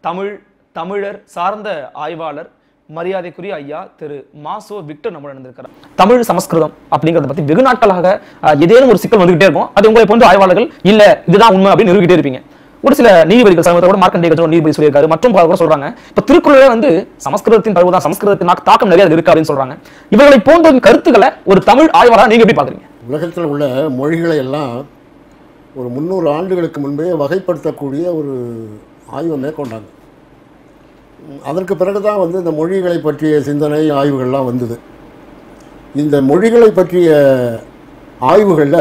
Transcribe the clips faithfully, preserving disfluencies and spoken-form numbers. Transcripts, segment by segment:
தமிழ் தமிழர் சார்ந்த ஆய்வாளர் மரியாதைக்குரிய ஐயா திரு மாசோ விக்டர் நம்ம நடந்திருக்கிறார். தமிழ் சமஸ்கிருதம் அப்படிங்கறத பத்தி வெகு நாட்களாக ஏதேனும் ஒரு சிக்கல் வந்துகிட்டே இருக்கும். அது உங்களை போன்ற ஆய்வாளர்கள் இல்ல இதுதான் உண்மை அப்படின்னு நிரூபிக்கிட்டே இருப்பீங்க. ஒரு சில நீதிபதிகள் சமூகத்தோட மார்க்கண்டேய நீதிபதி சொல்லியிருக்காரு, மற்றும் பல கூட சொல்றாங்க. இப்ப திருக்குறளே வந்து சமஸ்கிருதத்தின் பருவதான், சமஸ்கிருதத்தின் தாக்கம் நிறைய இருக்கு அப்படின்னு சொல்றாங்க. இவர்களை போன்ற கருத்துக்களை ஒரு தமிழ் ஆய்வாளராக நீங்க எப்படி பாக்குறீங்க? உலகத்தில் உள்ள மொழிகளை எல்லாம் ஒரு முந்நூறு ஆண்டுகளுக்கு முன்பே வகைப்படுத்தக்கூடிய ஒரு ஆய்வை மேற்கொண்டாங்க. அதற்கு பிறகு தான் வந்து இந்த மொழிகளை பற்றிய சிந்தனை ஆய்வுகள்லாம் வந்தது. இந்த மொழிகளை பற்றிய ஆய்வுகளில்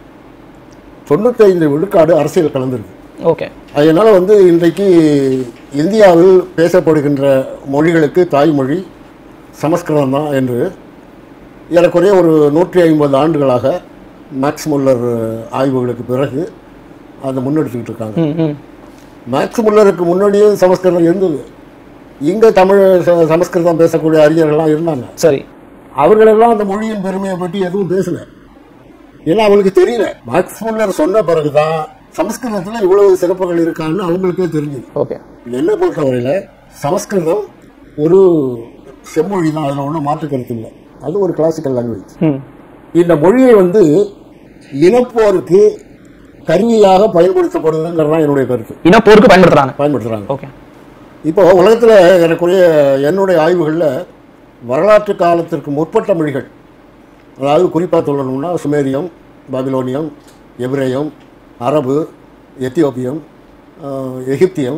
தொண்ணூத்தைந்து விழுக்காடு அரசியல் கலந்துருக்கு. ஓகே. அதனால் வந்து இன்றைக்கு இந்தியாவில் பேசப்படுகின்ற மொழிகளுக்கு தாய்மொழி சமஸ்கிருதம் தான் என்று ஏறக்குறைய ஒரு நூற்றி ஐம்பது ஆண்டுகளாக மேக்ஸ் முல்லர் ஆய்வுகளுக்கு பிறகு அதை முன்னெடுத்துக்கிட்டு இருக்காங்க. மேக்ஸ் முல்லருக்கு முன்னாடியே சமஸ்கிருதம் இருந்தது. இங்கே தமிழ் சமஸ்கிருதம் பேசக்கூடிய அறிஞர்கள்லாம் இருந்தாங்க. சரி, அவர்களெல்லாம் அந்த மொழியின் பெருமையை பற்றி எதுவும் பேசல. ஏன்னா அவங்களுக்கு தெரியல. மேக்ஸ் முல்லர் சொன்ன பிறகுதான் சமஸ்கிருதத்தில் இவ்வளவு சிறப்புகள் இருக்கான்னு அவங்களுக்கே தெரிஞ்சது. ஓகே. என்ன பொறுத்தவரையில் சமஸ்கிருதம் ஒரு செம்மொழி தான், அதில் ஒன்றும் மாற்று கருத்து இல்லை. அது ஒரு கிளாசிக்கல் லாங்குவேஜ். இந்த மொழியை வந்து இனப்போருக்கு கருவியாக பயன்படுத்தப்படுதுங்கிறதான் என்னுடைய கருத்து. இனப்போருக்கு பயன்படுத்துறாங்க பயன்படுத்துறாங்க ஓகே. இப்போ உலகத்தில் எனக்குரிய என்னுடைய ஆய்வுகளில் வரலாற்று காலத்திற்கு முற்பட்ட மொழிகள், அதாவது குறிப்பாக சொல்லணும்னா சுமேரியம், பாபிலோனியம், எபிரேயம், அரபு, எத்தியோப்பியம், எகிப்தியம்,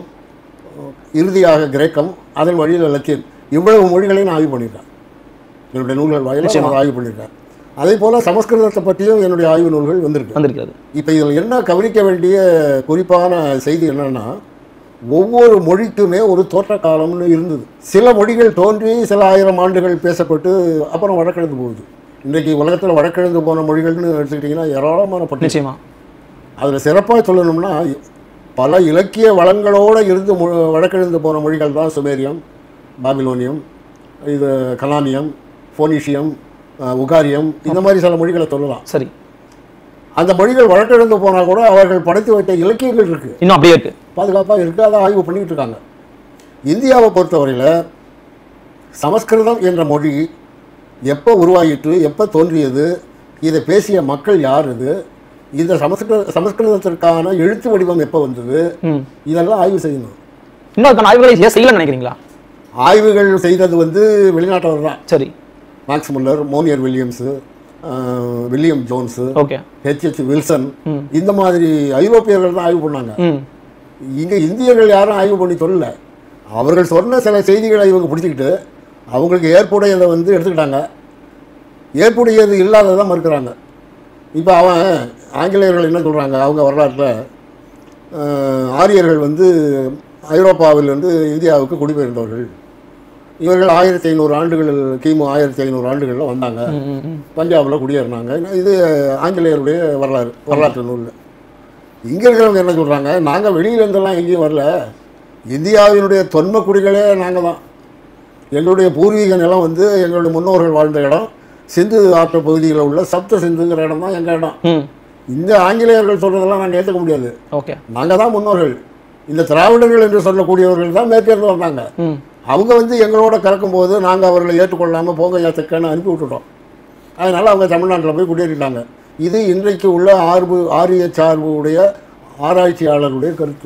இறுதியாக கிரேக்கம், அதன் வழியில் லத்தீன், இவ்வளவு மொழிகளையும் நான் ஆய்வு பண்ணியிருக்கேன். என்னுடைய நூல்கள் வாயிலாக நான் ஆய்வு பண்ணியிருக்கேன். அதே போல் சமஸ்கிருதத்தை பற்றியும் என்னுடைய ஆய்வு நூல்கள் வந்திருக்கு வந்திருக்கிறது. இப்போ இதில் என்ன கவனிக்க வேண்டிய குறிப்பான செய்தி என்னன்னா, ஒவ்வொரு மொழிக்குமே ஒரு தோற்ற காலம்னு இருந்தது. சில மொழிகள் தோன்றி சில ஆயிரம் ஆண்டுகள் பேசப்பட்டு அப்புறம் வழக்கெழுந்து போகுது. இன்றைக்கு உலகத்தில் வழக்கெழுந்து போன மொழிகள்னு எடுத்துக்கிட்டிங்கன்னா ஏராளமான பட்டு. நிச்சயமா அதில் சிறப்பாக சொல்லணும்னா பல இலக்கிய வளங்களோடு இருந்து வழக்கெழுந்து போன மொழிகள் தான் சுமேரியம், பாபிலோனியம், இது கலானியம், போனீஷியம், உகாரியம், இந்த மாதிரி சில மொழிகளை சொல்லலாம். சரி, அந்த மொழிகள் வழக்கெழுந்து போனால் கூட அவர்கள் படைத்து வைத்த இலக்கியங்கள் இருக்குது, இன்னும் அப்படியே இருக்குது, பாதுகாப்பாக இருக்குது. அதை ஆய்வு பண்ணிக்கிட்டு இருக்காங்க. இந்தியாவை பொறுத்தவரையில் சமஸ்கிருதம் என்ற மொழி எப்போ உருவாகிட்டு, எப்போ தோன்றியது, இதை பேசிய மக்கள் யார், இது இந்த சமஸ்கிருத சமஸ்கிருதத்திற்கான எழுத்து வடிவம் எப்போ வந்தது, இதெல்லாம் ஆய்வு செய்யணும். இன்னும் ஆய்வுகளை செய்யலன்னு நினைக்கிறீங்களா? ஆய்வுகள் செய்தது வந்து வெளிநாட்டவர் தான். சரி, Max Muller, Monier Williams, William Jones, H H Wilson, இந்த மாதிரி ஐரோப்பியர்கள் தான் ஆய்வு பண்ணாங்க. இங்கே இந்தியர்கள் யாரும் ஆய்வு பண்ணி சொல்லல. அவர்கள் சொன்ன சில செய்திகளை இவங்க பிடிச்சிக்கிட்டு அவங்களுக்கு ஏற்புடையதை வந்து எடுத்துக்கிட்டாங்க, ஏற்புடையது இல்லாததான் மறுக்கிறாங்க. இப்போ அவன் ஆங்கிலேயர்கள் என்ன சொல்கிறாங்க, அவங்க வரலாற்றில் ஆரியர்கள் வந்து ஐரோப்பாவிலிருந்து இந்தியாவுக்கு குடிபெயர்ந்தவர்கள், இவர்கள் ஆயிரத்தி ஐநூறு ஆண்டுகள் கிமு ஆயிரத்தி ஐநூறு ஆண்டுகளில் வந்தாங்க, பஞ்சாபில் குடியேறினாங்க. இது ஆங்கிலேயருடைய வரலாறு வரலாற்று நூலில். இங்கே இருக்கிறவங்க என்ன சொல்கிறாங்க, நாங்கள் வெளியிலேருந்தெல்லாம் எங்கேயும் வரல, இந்தியாவினுடைய தொன்ம குடிகளே நாங்கள் தான், எங்களுடைய பூர்வீக நிலம் வந்து எங்களுடைய முன்னோர்கள் வாழ்ந்த இடம் சிந்து ஆற்று பகுதியில் உள்ள சப்த சிந்துங்கிற இடம் தான் எங்கள் இடம். இந்த ஆங்கிலேயர்கள் சொல்கிறதெல்லாம் நாங்கள் ஏற்றுக்க முடியாது. ஓகே, நாங்கள் தான் முன்னோர்கள். இந்த திராவிடர்கள் என்று சொல்லக்கூடியவர்கள் தான் மேற்கேர்ந்து வந்தாங்க. அவங்க வந்து எங்களோட கலக்கும்போது நாங்கள் அவர்களை ஏற்றுக்கொள்ளாமல் போங்க ஏற்றுக்கன்னு அனுப்பி விட்டுட்டோம். அதனால் அவங்க தமிழ்நாட்டில் போய் குடியேறிட்டாங்க. இது இன்றைக்கு உள்ள ஆர்பு ஆரிய சார்பு உடைய ஆராய்ச்சியாளருடைய கருத்து.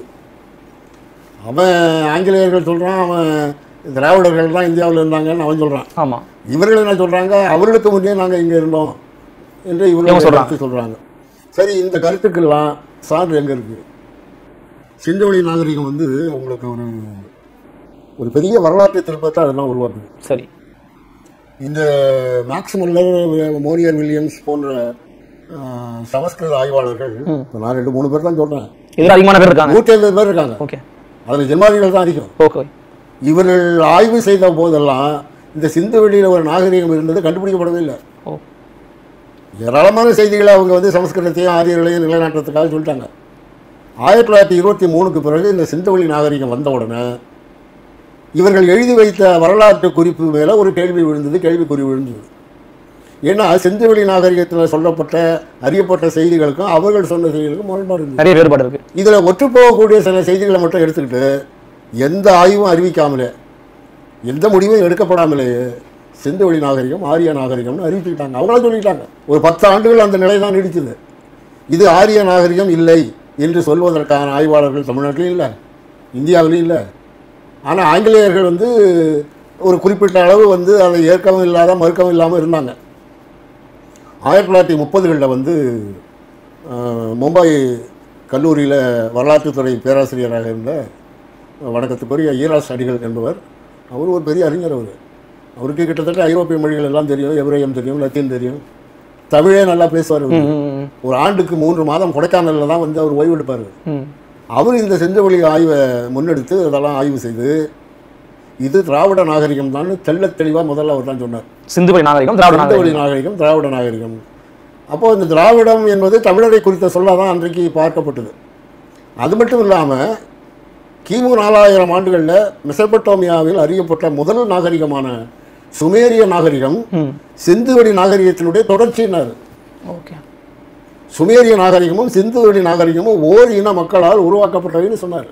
அவன் ஆங்கிலேயர்கள் சொல்கிறான், அவன் திராவிடர்கள் தான் இந்தியாவில் இருந்தாங்கன்னு அவன் சொல்கிறான். ஆமாம், இவர்கள் என்ன சொல்கிறாங்க, அவர்களுக்கு முன்னே நாங்கள் இங்கே இருந்தோம் என்று இவர்கள் கருத்து சொல்கிறாங்க. சரி, இந்த கருத்துக்கெல்லாம் சான்று எங்கே இருக்குது? சிந்துவெளி நாகரிகம் வந்து உங்களுக்கு ஒரு ஒரு பெரிய வரலாற்று திருப்பத்தை அதெல்லாம் உருவாக்குது. சரி, இந்த மேக்ஸ் முல்லர், மோனியர் வில்லியம்ஸ் போன்ற சமஸ்கிருத ஆய்வாளர்கள், நான் ரெண்டு மூணு பேர் தான் சொல்றேன், அதிகமான பேர் இருக்காங்க, நூற்றி ஐம்பது பேர் இருக்காங்க. ஓகே, அதில் ஜெர்மானிகள் தான் அதிகம். ஓகே, இவர்கள் ஆய்வு செய்த போதெல்லாம் இந்த சிந்துவெளியில் ஒரு நாகரிகம் இருந்தது கண்டுபிடிக்கப்படவே இல்லை. ஏராளமான செய்திகளை அவங்க வந்து சமஸ்கிருதத்தையும் ஆரியர்களையும் நிலைநாட்டுறதுக்காக சொல்லிட்டாங்க. ஆயிரத்தி தொள்ளாயிரத்தி இருபத்தி மூணுக்கு பிறகு இந்த சிந்துவெளி நாகரிகம் வந்த உடனே இவர்கள் எழுதி வைத்த வரலாற்று குறிப்பு மேலே ஒரு கேள்வி விழுந்தது, கேள்விக்குறி விழுந்தது. ஏன்னா சிந்துவெளி நாகரிகத்தில் சொல்லப்பட்ட அறியப்பட்ட செய்திகளுக்கும் அவர்கள் சொன்ன செய்திகளுக்கும் முரண்பாடு இருக்குது, நிறைய வேறுபாடு இருக்குது. இதில் ஒற்றுப்போகக்கூடிய சில செய்திகளை மட்டும் எடுத்துக்கிட்டு எந்த ஆய்வும் அறிவிக்காமலே, எந்த முடிவும் எடுக்கப்படாமலேயே சிந்துவெளி நாகரிகம் ஆரிய நாகரிகம்னு அறிவிச்சுக்கிட்டாங்க. அவங்களா சொல்லிட்டாங்க. ஒரு பத்து ஆண்டுகள் அந்த நிலை தான் நீடிச்சது. இது ஆரிய நாகரிகம் இல்லை என்று சொல்வதற்கான ஆய்வாளர்கள் தமிழ்நாட்டிலும் இல்லை, இந்தியாவிலையும் இல்லை. ஆனால் ஆங்கிலேயர்கள் வந்து ஒரு குறிப்பிட்ட அளவு வந்து அதை ஏற்கவும் இல்லாத மறுக்கவும் இல்லாமல் இருந்தாங்க. ஆயிரத்தி தொள்ளாயிரத்தி முப்பதுகளில் வந்து மும்பை கல்லூரியில் வரலாற்றுத்துறை பேராசிரியராக இருந்த வணக்கத்துக்குரிய ஈராஸ் அடிகள் என்பவர், அவர் ஒரு பெரிய அறிஞர். அவர் அவருக்கு கிட்டத்தட்ட ஐரோப்பிய மொழிகள் எல்லாம் தெரியும், எபிரேயம் தெரியும், லத்தீன் தெரியும், தமிழே நல்லா பேசுவார். ஒரு ஆண்டுக்கு மூன்று மாதம் கொடைக்கானலில் தான் வந்து அவர் ஓய்வு எடுப்பார். அவர் இந்த செந்தவெளி ஆய்வை முன்னெடுத்து அதெல்லாம் ஆய்வு செய்து இது திராவிட நாகரிகம் தான் தெள்ள தெளிவாக முதல்ல அவர் தான் சொன்னார். சிந்துவெளி நாகரிகம் திராவிட சிந்துவெளி நாகரிகம் திராவிட நாகரிகம். அப்போது இந்த திராவிடம் என்பது தமிழரை குறித்த சொல்லாதான் அன்றைக்கு பார்க்கப்பட்டது. அது மட்டும் இல்லாமல் கிமு நாலாயிரம் ஆண்டுகளில் மெசபட்டோமியாவில் அறியப்பட்ட முதல் நாகரிகமான சுமேரிய நாகரிகம் சிந்துவெளி நாகரிகத்தினுடைய தொடர்ச்சியினார். ஓகே, சுமேரிய நாகரிகமும் சிந்துவெளி நாகரிகமும் ஓர் இன மக்களால் உருவாக்கப்பட்டவைன்னு சொன்னார்.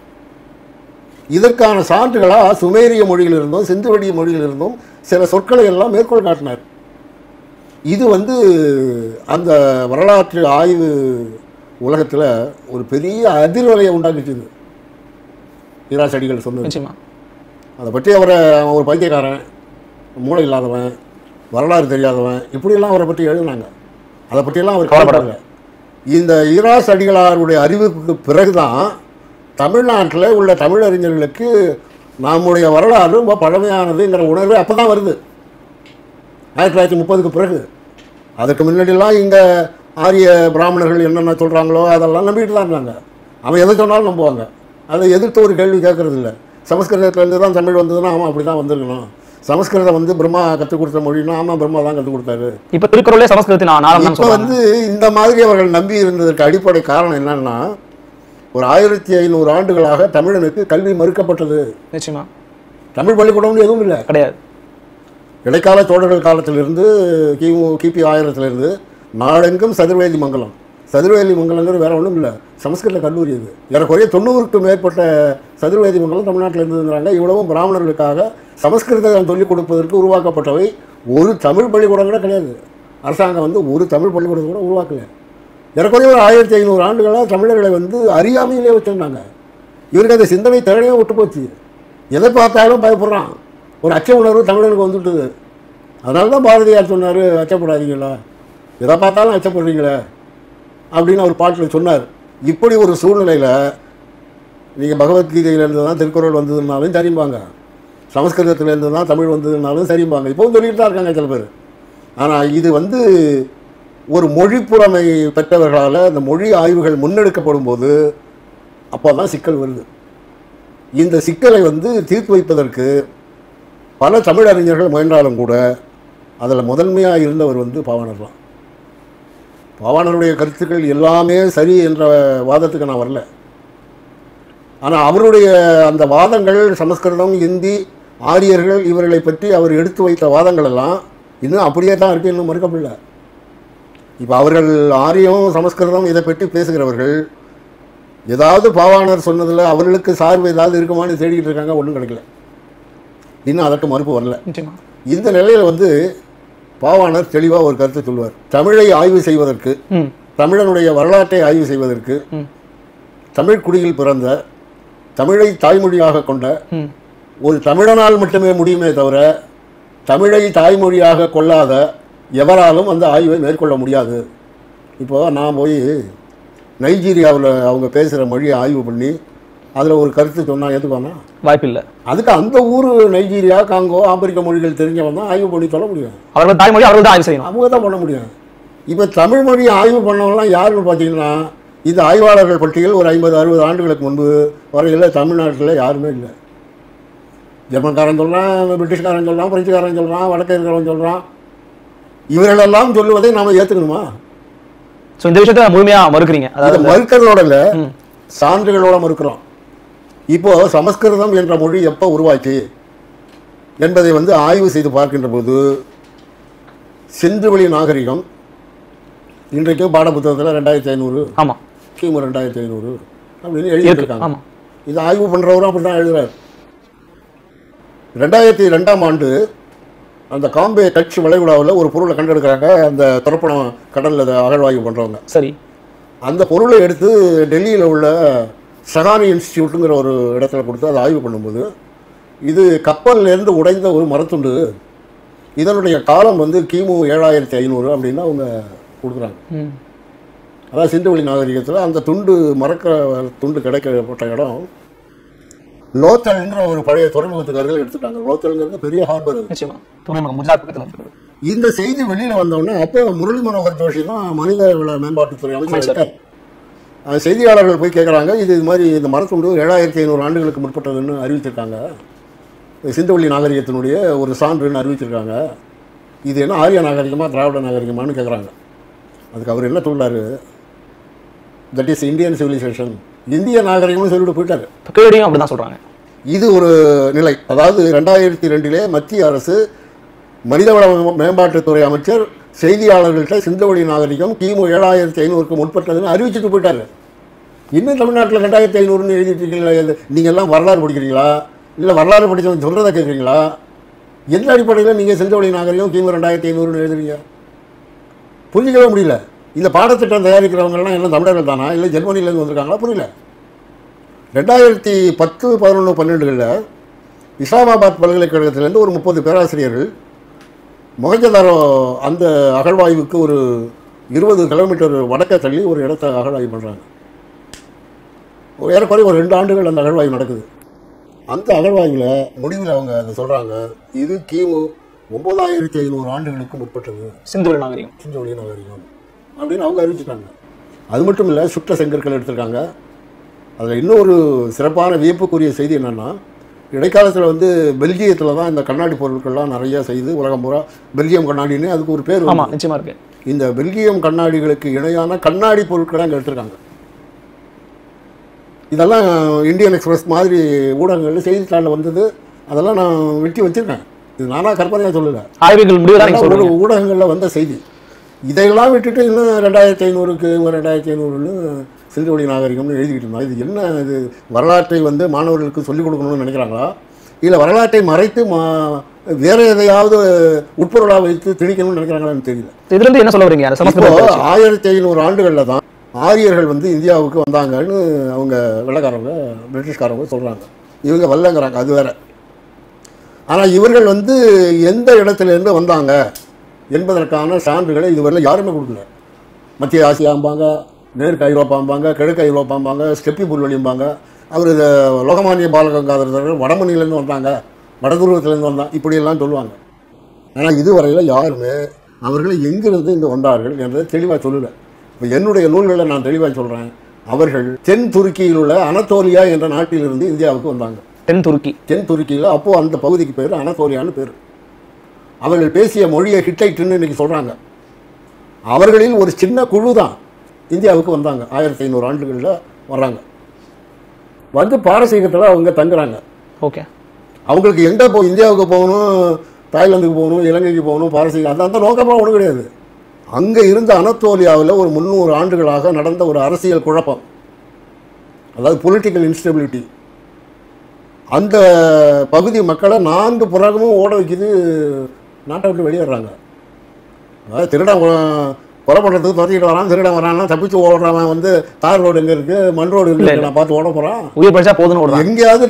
இதற்கான சான்றுகளாக சுமேரிய மொழியிலிருந்தும் சிந்துவெளி மொழியிலிருந்தும் சில சொற்களை எல்லாம் மேற்கோள் காட்டினார். இது வந்து அந்த வரலாற்று ஆய்வு உலகத்தில் ஒரு பெரிய அதிர்வலையை உண்டாக்குச்சுது. ஈராஸ் அடிகள் சொன்னது. அதை பற்றி அவரை ஒரு பைத்தியக்காரன், மூளை இல்லாதவன், வரலாறு தெரியாதவன், இப்படியெல்லாம் அவரை பற்றி எழுதினாங்க. அதை பற்றியெல்லாம் அவர் கவலைப்படலை. இந்த ஈராஸ் அடிகளாருடைய அறிவுக்கு பிறகுதான் தமிழ்நாட்டில் உள்ள தமிழறிஞர்களுக்கு நம்முடைய வரலாறு ரொம்ப பழமையானதுங்கிற உணர்வு அப்போ தான் வருது, ஆயிரத்தி தொள்ளாயிரத்தி முப்பதுக்கு பிறகு. அதுக்கு முன்னாடிலாம் இங்கே ஆரிய பிராமணர்கள் என்னென்ன சொல்கிறாங்களோ அதெல்லாம் நம்பிக்கிட்டு தான் இருந்தாங்க. அவன் எதை சொன்னாலும் நம்புவாங்க. அதை எதிர்த்து ஒரு கேள்வி கேட்கறது இல்லை. சமஸ்கிருதத்துலேருந்து தான் தமிழ் வந்ததுன்னா ஆமாம் அப்படி தான் வந்திருக்கணும். சமஸ்கிருதம் வந்து பிரம்மா கற்றுக் கொடுத்த மொழின்னா ஆமாம் பிரம்மா தான் கற்றுக் கொடுத்தாரு. இப்போ திருக்குறளே சமஸ்கிருதத்தின் இப்போ வந்து இந்த மாதிரி அவர்கள் நம்பி இருந்ததற்கு அடிப்படை காரணம் என்னன்னா, ஒரு ஆயிரத்தி ஐநூறு ஆண்டுகளாக தமிழனுக்கு கல்வி மறுக்கப்பட்டது. நிச்சயமா தமிழ் பள்ளிக்கூடம்னு எதுவும் இல்லை, கிடையாது. இடைக்கால சோழர்கள் காலத்திலிருந்து கிமு கிபி ஆயிரத்திலிருந்து நாடெங்கும் சதுர்வேதி மங்கலம். சதுர்வேதி மங்கலங்கிறது வேற ஒன்றும் இல்லை, சமஸ்கிருத கல்லூரி. இது ஏறக்குறைய தொண்ணூறுக்கும் மேற்பட்ட சதுர்வேதி மங்கலம் தமிழ்நாட்டில் இருந்துங்கிறாங்க. இவ்வளவும் பிராமணர்களுக்காக சமஸ்கிருதம் சொல்லிக் கொடுப்பதற்கு உருவாக்கப்பட்டவை. ஒரு தமிழ் பள்ளிக்கூடம் கூட கிடையாது. அரசாங்கம் வந்து ஒரு தமிழ் பள்ளிக்கூடம் கூட உருவாக்கலை. ஏறக்குறைய ஒரு ஆயிரத்தி ஐநூறு ஆண்டுகளாக தமிழர்களை வந்து அறியாமையிலே வச்சுருந்தாங்க. இவருக்கு அந்த சிந்தனை திறனையும் விட்டு போச்சு. எதை பார்த்தாலும் பயப்படுறான். ஒரு அச்ச உணர்வு தமிழனுக்கு வந்துட்டுது. அதனால தான் பாரதியார் சொன்னார், அச்சப்படாதீங்களா, எதை பார்த்தாலும் அச்சப்படுறீங்களே அப்படின்னு அவர் பாட்டில் சொன்னார். இப்படி ஒரு சூழ்நிலையில் நீங்கள் பகவத்கீதையிலேருந்து தான் திருக்குறள் வந்ததுனாலும் சரிம்பாங்க, சமஸ்கிருதத்திலேருந்து தான் தமிழ் வந்ததுனாலும் சரிம்பாங்க. இப்போவும் சொல்லிட்டு தான் இருக்காங்க சில பேர். ஆனால் இது வந்து ஒரு மொழி புலமை பெற்றவர்களால் அந்த மொழி ஆய்வுகள் முன்னெடுக்கப்படும் போது அப்போ தான் சிக்கல் வருது. இந்த சிக்கலை வந்து தீர்த்து வைப்பதற்கு பல தமிழறிஞர்கள் முயன்றாலும் கூட அதில் முதன்மையாக இருந்தவர் வந்து பாவாணர் தான். பாவாணருடைய கருத்துக்கள் எல்லாமே சரி என்ற வாதத்துக்கு நான் வரல. ஆனால் அவருடைய அந்த வாதங்கள் சமஸ்கிருதம், இந்தி, ஆரியர்கள் இவர்களை பற்றி அவர் எடுத்து வைத்த வாதங்கள் எல்லாம் இன்னும் அப்படியே தான் இருக்குது, இன்னும் மறுக்கப்படல. இப்போ அவர்கள் ஆரியம் சமஸ்கிருதம் இதை பற்றி பேசுகிறவர்கள் ஏதாவது பாவாணர் சொன்னதில் அவர்களுக்கு சார்பு ஏதாவது இருக்குமான்னு தேடிக்கிட்டு இருக்காங்க. ஒன்றும் கிடைக்கல, இன்னும் அதற்கு மறுப்பு வரல. இந்த நிலையில் வந்து பாவாணர் தெளிவாக ஒரு கருத்தை சொல்வார். தமிழை ஆய்வு செய்வதற்கு, தமிழனுடைய வரலாற்றை ஆய்வு செய்வதற்கு, தமிழ் குடியில் பிறந்த தமிழை தாய்மொழியாக கொண்ட ஒரு தமிழனால் மட்டுமே முடியுமே தவிர தமிழை தாய்மொழியாக கொள்ளாத எவராலும் அந்த ஆய்வை மேற்கொள்ள முடியாது. இப்போது நான் போய் நைஜீரியாவில் அவங்க பேசுகிற மொழியை ஆய்வு பண்ணி அதில் ஒரு கருத்து சொன்னால் ஏற்றுக்கோனா? வாய்ப்பில்லை. அதுக்கு அந்த ஊர் நைஜீரியா, காங்கோ, ஆப்பிரிக்க மொழிகள் தெரிஞ்சவன் தான் ஆய்வு பண்ணி சொல்ல முடியும். அவர்கள் தாய்மொழி அவர்கள் தான் ஆய்வு செய்யணும், அவங்க தான் பண்ண முடியும். இப்போ தமிழ் மொழியை ஆய்வு பண்ணவங்களாம் யாருன்னு பார்த்தீங்கன்னா, இந்த ஆய்வாளர்கள் பட்டியல் ஒரு ஐம்பது அறுபது ஆண்டுகளுக்கு முன்பு வரையில் தமிழ்நாட்டில் யாருமே இல்லை. ஜெர்மன்காரன் சொல்கிறான், பிரிட்டிஷ்காரன் சொல்கிறான், பிரெஞ்சுக்காரன் சொல்கிறான், வடக்கே இருக்கிறவன் சொல்கிறான். இவர்களெல்லாம் சொல்லுவதை நாம் ஏற்றுக்கணுமா? ஸோ இந்த விஷயத்தை முழுமையாக மறுக்கிறீங்க. அதாவது மறுக்கிறதோட இல்லை, சான்றுகளோட மறுக்கிறோம். இப்போது சமஸ்கிருதம் என்ற மொழி எப்போ உருவாச்சு என்பதை வந்து ஆய்வு செய்து பார்க்கின்ற போது சிந்துவெளி நாகரிகம் இன்றைக்கு பாட புத்தகத்தில் ரெண்டாயிரத்தி ஐநூறு ஆமாம் கிமு ரெண்டாயிரத்தி ஐநூறு அப்படின்னு எழுதியிருக்காங்க. இது ஆய்வு பண்ணுறவரும் அப்படி தான் எழுதுறாரு. ரெண்டாயிரத்தி ரெண்டாம் ஆண்டு அந்த காம்பே கட்ச் வளைகுடாவில் ஒரு பொருளை கண்டெடுக்கிறாங்க, அந்த துறப்பணம் கடலில் அகழ்வாய்வு பண்ணுறவங்க. சரி. அந்த பொருளை எடுத்து டெல்லியில் உள்ள ஷஹானி இன்ஸ்டியூட்டுங்கிற ஒரு இடத்துல கொடுத்து அதை ஆய்வு பண்ணும்போது, இது கப்பல்லேருந்து உடைந்த ஒரு மரத்துண்டு, இதனுடைய காலம் வந்து கிமு ஏழாயிரத்தி ஐநூறு அப்படின்னு அவங்க கொடுக்குறாங்க. அதாவது சிந்துவெளி நாகரிகத்தில் அந்த துண்டு மறக்கிற துண்டு கிடைக்கப்பட்ட இடம் லோத்தல்ங்கிற ஒரு பழைய துறைமுகத்துக்கு அருகில் எடுத்துட்டாங்க. லோத்தல்ங்கிறது பெரிய ஹார்பர். இந்த செய்தி வெளியில வந்தோடனே அப்போ முரளி மனோகர் ஜோஷி தான் மனித வள மேம்பாட்டுத்துறை அமைச்சர். செய்தியாளர்கள் போய் கேட்குறாங்க, இது இது மாதிரி இந்த மரத்துண்டு ஏழாயிரத்தி ஐநூறு ஆண்டுகளுக்கு முற்பட்டதுன்னு அறிவிச்சிருக்காங்க, சிந்துவெளி நாகரிகத்தினுடைய ஒரு சான்றுன்னு அறிவிச்சிருக்காங்க, இது என்ன ஆரிய நாகரிகமா திராவிட நாகரிகமானு கேட்குறாங்க. அதுக்கு அவர் என்ன சொல்றாரு, தட் இஸ் இந்தியன் சிவிலைசேஷன், இந்திய நாகரிகம்னு சொல்லிட்டு போயிட்டாரு. அப்படிதான் சொல்றாங்க. இது ஒரு நிலை. அதாவது ரெண்டாயிரத்தி ரெண்டிலே மத்திய அரசு மனிதவள மேம்பாட்டுத்துறை அமைச்சர் செய்தியாளர்கள்ட்ட சிந்துவெளி நாகரிகம் கிமு ஏழாயிரத்தி ஐநூறுக்கு முற்பட்டதுன்னு அறிவிச்சுட்டு போயிட்டாரு. இன்னும் தமிழ்நாட்டில் ரெண்டாயிரத்தி ஐநூறுன்னு எழுதிட்டு இருக்கீங்களா? நீங்கள் எல்லாம் வரலாறு படிக்கிறீங்களா, இல்லை வரலாறு படித்தவங்க சொல்கிறத கேட்குறீங்களா? எந்த அடிப்படையில் நீங்கள் சிந்துவெளி நாகரிகம் கிமு ரெண்டாயிரத்தி ஐநூறுன்னு எழுதுறீங்க? புரிஞ்சிக்கவே முடியல. இந்த பாடத்திட்டம் தயாரிக்கிறவங்கலாம் எல்லாம் தமிழர்கள் தானா, இல்லை ஜெர்மனிலேருந்து வந்திருக்காங்களா? புரியல. ரெண்டாயிரத்தி பத்து பதினொன்று பன்னெண்டுகளில் இஸ்லாமாபாத் பல்கலைக்கழகத்திலேருந்து ஒரு முப்பது பேராசிரியர்கள் மொஹஞ்சதாரோ அந்த அகழ்வாய்வுக்கு ஒரு இருபது கிலோமீட்டர் வடக்க தள்ளி ஒரு இடத்த அகழ்வாய்வு பண்ணுறாங்க. ஏறக்குறைய ஒரு ரெண்டு ஆண்டுகள் அந்த அகழ்வாய்வு நடக்குது. அந்த அகழ்வாய்வில் முடிவில் அவங்க அதை சொல்கிறாங்க, இது கிமு ஒன்பதாயிரத்தி ஐநூறு ஆண்டுகளுக்கு முற்பட்டது சிந்துவெளி நாகரிகம் சிந்துவெளி நாகரிகம் அப்படின்னு அவங்க அறிவிச்சிட்டாங்க. அது மட்டும் இல்லை, சுற்ற செங்கற்கள் எடுத்திருக்காங்க. அதில் இன்னொரு சிறப்பான வியப்புக்குரிய செய்தி என்னென்னா, இடைக்காலத்தில் வந்து பெல்ஜியத்தில் தான் இந்த கண்ணாடி பொருட்கள்லாம் நிறைய செய்து உலகம் பூரா பெல்ஜியம் கண்ணாடின்னு அதுக்கு ஒரு பேர். ஆமாம், நிச்சயமாக இருக்கு. இந்த பெல்ஜியம் கண்ணாடிகளுக்கு இணையான கண்ணாடி பொருட்களை அங்கே எடுத்திருக்காங்க. இதெல்லாம் இந்தியன் எக்ஸ்பிரஸ் மாதிரி ஊடகங்கள் செய்தித்தாளில் வந்தது. அதெல்லாம் நான் வெட்டி வச்சிருக்கேன். இது நானாக கற்பனையாக சொல்லலை, ஆய்வுகள் முடிவு ஊடகங்களில் வந்த செய்தி. இதையெல்லாம் விட்டுட்டு இன்னும் ரெண்டாயிரத்தி ஐநூறுக்கு ரெண்டாயிரத்தி ஐநூறுன்னு சிந்துவெளி நாகரிகம்னு எழுதிக்கிட்டு இருந்தாங்க. இது என்ன, இது வரலாற்றை வந்து மாணவர்களுக்கு சொல்லிக் கொடுக்கணும்னு நினைக்கிறாங்களா, இல்லை வரலாற்றை மறைத்து மா வேற எதையாவது உட்பொருளாக வைத்து திணிக்கணும்னு நினைக்கிறாங்களான்னு தெரியல. இதுலேருந்து என்ன சொல்ல வரீங்க? ஆயிரத்தி ஐநூறு ஆண்டுகளில் தான் ஆரியர்கள் வந்து இந்தியாவுக்கு வந்தாங்கன்னு அவங்க வெள்ளைக்காரங்க பிரிட்டிஷ்காரங்க சொல்கிறாங்க. இவங்க வரலங்கிறாங்க, அது வேற. ஆனால் இவர்கள் வந்து எந்த இடத்துலேருந்து வந்தாங்க என்பதற்கான சான்றுகளை இதுவரை யாருமே கொடுக்கல. மத்திய ஆசியாம்பாங்க, மேற்கு ஐரோப்பாம்பாங்க, கிழக்கு ஐரோப்பாம்பாங்க, ஸ்டெப்பி புல்வெளிம்பாங்க. அவர் இதை லோகமானிய பாலகங்காதரர் வடமணிலேருந்து வந்தாங்க, வடதுருவத்திலேருந்து வந்தாங்க, இப்படியெல்லாம் சொல்லுவாங்க. ஆனால் இதுவரையில் யாருமே அவர்களை எங்கிருந்து இங்கே வந்தார்கள் என்றதை தெளிவாக சொல்லலை. இப்போ என்னுடைய நூல்களை நான் தெளிவாக சொல்கிறேன். அவர்கள் தென் துருக்கியில் உள்ள அனத்தோலியா என்ற நாட்டிலிருந்து இந்தியாவுக்கு வந்தாங்க. தென் துருக்கி தென் துருக்கியில் அப்போது அந்த பகுதிக்கு பேர் அனத்தோலியான்னு பேர். அவர்கள் பேசிய மொழியை ஹிட்டைட்டுன்னு இன்னைக்கு சொல்கிறாங்க. அவர்களில் ஒரு சின்ன குழு தான் இந்தியாவுக்கு வந்தாங்க. ஆயிரத்தி ஐநூறு ஆண்டுகளில் வர்றாங்க. வந்து பாரசீகத்தில் அவங்க தங்குறாங்க. ஓகே. அவங்களுக்கு எங்கே போ இந்தியாவுக்கு போகணும், தாய்லாந்துக்கு போகணும், இலங்கைக்கு போகணும், பாரசீகம் அந்த அந்த நோக்கமாக ஒன்றும் கிடையாது. அங்கே இருந்த அனத்தோலியாவில் ஒரு முந்நூறு ஆண்டுகளாக நடந்த ஒரு அரசியல் குழப்பம், அதாவது பொலிட்டிக்கல் இன்ஸ்டெபிலிட்டி, அந்த பகுதி மக்களை நான்கு புறமும் ஓட வைக்கிது, நாட்டை விட்டு வெளியேறாங்க. அதாவது திருடன் கொலை பண்ணுறதுக்கு துரத்திக்கிட்டு வரான், திருடன் வரான்னா தப்பிச்சு ஓடுறவன் வந்து தார் ரோடு எங்கே இருக்குது, மண் ரோடு இருக்குது, நான் பார்த்து ஓட போகிறான், உயிர் பழிச்சா போதுன்னு எங்கேயாவது